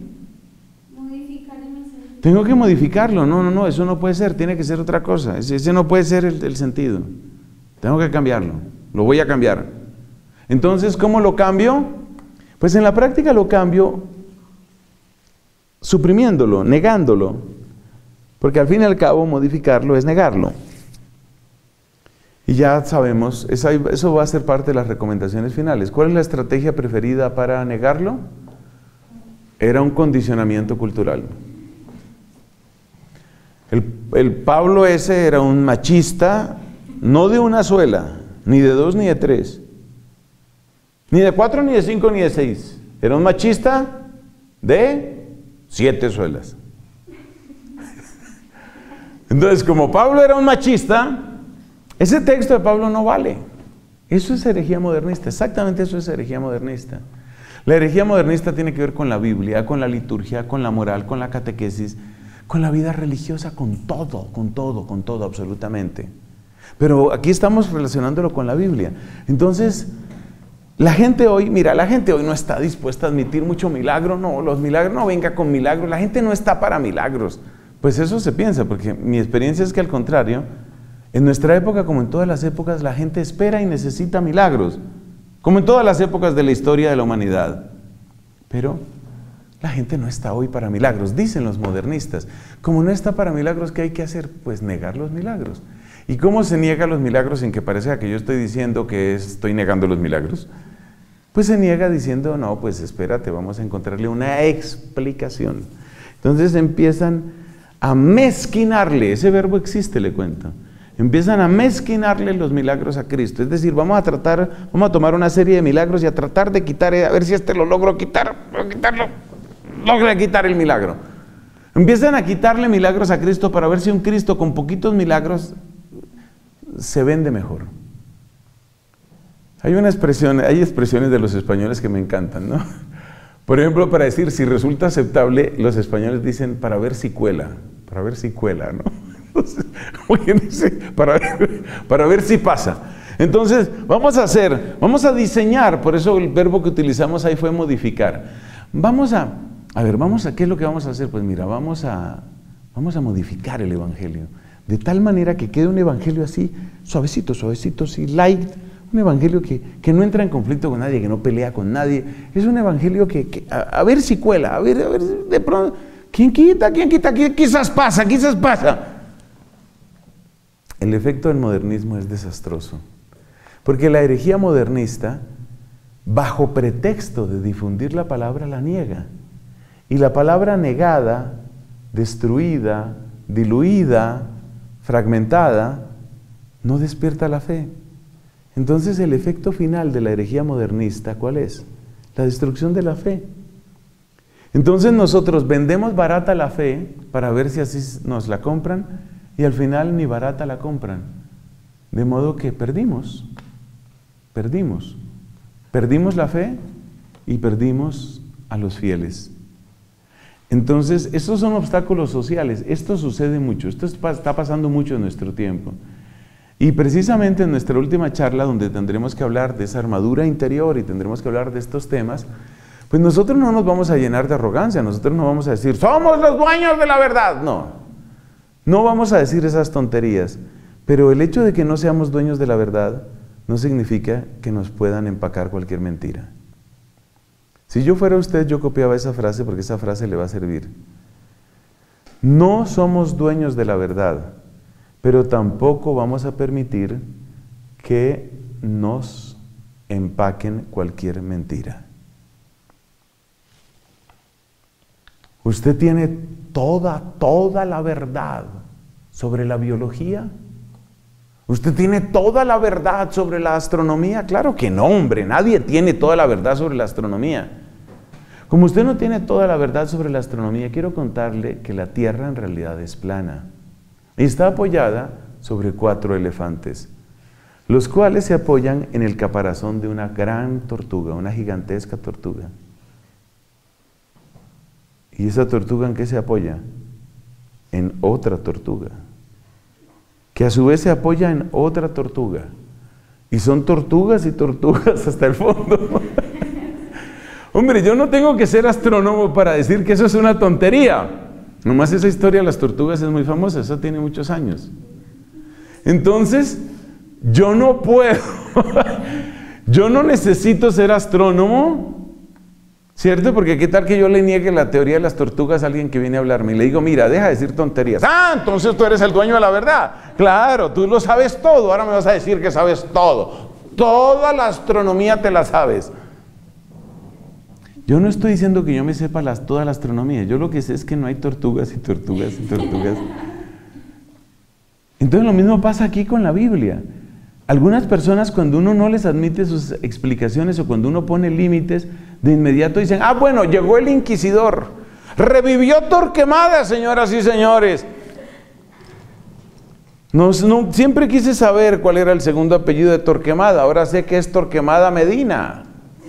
Tengo que modificarlo. No, no, no, eso no puede ser, tiene que ser otra cosa. Ese, ese no puede ser el, el sentido. Tengo que cambiarlo, lo voy a cambiar. Entonces, ¿cómo lo cambio? Pues en la práctica lo cambio suprimiéndolo, negándolo. Porque al fin y al cabo modificarlo es negarlo. Y ya sabemos, esa, eso va a ser parte de las recomendaciones finales. ¿Cuál es la estrategia preferida para negarlo? Era un condicionamiento cultural. El, el Pablo ese era un machista, no de una suela, ni de dos ni de tres, ni de cuatro, ni de cinco, ni de seis. Era un machista de siete suelas. Entonces, como Pablo era un machista, ese texto de Pablo no vale. Eso es herejía modernista, exactamente eso es herejía modernista. La herejía modernista tiene que ver con la Biblia, con la liturgia, con la moral, con la catequesis, con la vida religiosa, con todo, con todo, con todo, absolutamente. Pero aquí estamos relacionándolo con la Biblia. Entonces, la gente hoy, mira, la gente hoy no está dispuesta a admitir mucho milagro, no, los milagros, no venga con milagros, la gente no está para milagros. Pues eso se piensa, porque mi experiencia es que al contrario, en nuestra época, como en todas las épocas, la gente espera y necesita milagros, como en todas las épocas de la historia de la humanidad. Pero la gente no está hoy para milagros, dicen los modernistas. Como no está para milagros, ¿qué hay que hacer? Pues negar los milagros. ¿Y cómo se niega los milagros sin que parezca que yo estoy diciendo que estoy negando los milagros? Pues se niega diciendo, no, pues espérate, vamos a encontrarle una explicación. Entonces empiezan a mezquinarle, ese verbo existe, le cuento. Empiezan a mezquinarle los milagros a Cristo. Es decir, vamos a tratar, vamos a tomar una serie de milagros y a tratar de quitar, a ver si este lo logro quitar, logro quitarlo, logro quitar el milagro. Empiezan a quitarle milagros a Cristo para ver si un Cristo con poquitos milagros se vende mejor. Hay una expresión, hay expresiones de los españoles que me encantan, ¿no? Por ejemplo, para decir si resulta aceptable, los españoles dicen para ver si cuela, para ver si cuela, ¿no? Entonces, como quien dice, para ver, para ver si pasa. Entonces, vamos a hacer, vamos a diseñar, por eso el verbo que utilizamos ahí fue modificar. Vamos a, a ver, vamos a, ¿qué es lo que vamos a hacer? Pues mira, vamos a, vamos a modificar el evangelio, de tal manera que quede un evangelio así, suavecito, suavecito, así, light, un evangelio que, que no entra en conflicto con nadie, que no pelea con nadie. Es un evangelio que, que a, a ver si cuela, a ver, a ver, de pronto, ¿quién quita? ¿Quién quita? Quizás pasa, quizás pasa. El efecto del modernismo es desastroso, porque la herejía modernista bajo pretexto de difundir la palabra, la niega. Y la palabra negada, destruida, diluida, fragmentada, no despierta la fe. Entonces el efecto final de la herejía modernista, ¿cuál es? La destrucción de la fe. Entonces nosotros vendemos barata la fe para ver si así nos la compran y al final ni barata la compran. De modo que perdimos, perdimos, perdimos la fe y perdimos a los fieles. Entonces, estos son obstáculos sociales. Esto sucede mucho, esto está pasando mucho en nuestro tiempo. Y precisamente en nuestra última charla, donde tendremos que hablar de esa armadura interior y tendremos que hablar de estos temas, pues nosotros no nos vamos a llenar de arrogancia, nosotros no vamos a decir, somos los dueños de la verdad. No, no vamos a decir esas tonterías. Pero el hecho de que no seamos dueños de la verdad no significa que nos puedan empacar cualquier mentira. Si yo fuera usted, yo copiaba esa frase porque esa frase le va a servir. No somos dueños de la verdad, pero tampoco vamos a permitir que nos empaquen cualquier mentira. Usted tiene toda, toda la verdad sobre la biología. ¿Usted tiene toda la verdad sobre la astronomía? Claro que no, hombre, nadie tiene toda la verdad sobre la astronomía. Como usted no tiene toda la verdad sobre la astronomía, quiero contarle que la Tierra en realidad es plana y está apoyada sobre cuatro elefantes, los cuales se apoyan en el caparazón de una gran tortuga, una gigantesca tortuga. ¿Y esa tortuga en qué se apoya? En otra tortuga, que a su vez se apoya en otra tortuga. Y son tortugas y tortugas hasta el fondo. Hombre, yo no tengo que ser astrónomo para decir que eso es una tontería. Nomás esa historia de las tortugas es muy famosa, eso tiene muchos años. Entonces, yo no puedo, yo no necesito ser astrónomo, ¿cierto? Porque qué tal que yo le niegue la teoría de las tortugas a alguien que viene a hablarme y le digo, mira, deja de decir tonterías. Ah, entonces tú eres el dueño de la verdad. Claro, tú lo sabes todo, ahora me vas a decir que sabes todo. Toda la astronomía te la sabes. Yo no estoy diciendo que yo me sepa las, toda la astronomía, yo lo que sé es que no hay tortugas y tortugas y tortugas. Entonces lo mismo pasa aquí con la Biblia. Algunas personas, cuando uno no les admite sus explicaciones o cuando uno pone límites, de inmediato dicen, ah, bueno, llegó el inquisidor, revivió Torquemada, señoras y señores. No, no, siempre quise saber cuál era el segundo apellido de Torquemada, ahora sé que es Torquemada Medina.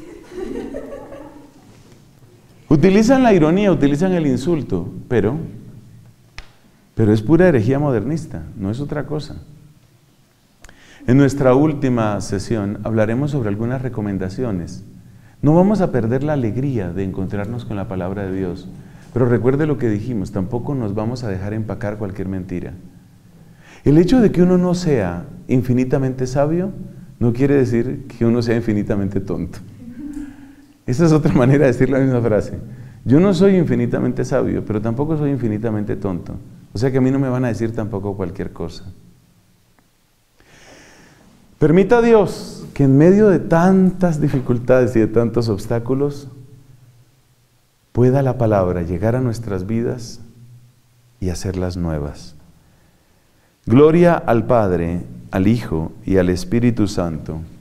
Utilizan la ironía, utilizan el insulto, pero, pero es pura herejía modernista, no es otra cosa. En nuestra última sesión hablaremos sobre algunas recomendaciones. No vamos a perder la alegría de encontrarnos con la palabra de Dios, pero recuerde lo que dijimos, tampoco nos vamos a dejar empacar cualquier mentira. El hecho de que uno no sea infinitamente sabio no quiere decir que uno sea infinitamente tonto. Esa es otra manera de decir la misma frase. Yo no soy infinitamente sabio, pero tampoco soy infinitamente tonto. O sea que a mí no me van a decir tampoco cualquier cosa. Permita a Dios que en medio de tantas dificultades y de tantos obstáculos, pueda la palabra llegar a nuestras vidas y hacerlas nuevas. Gloria al Padre, al Hijo y al Espíritu Santo.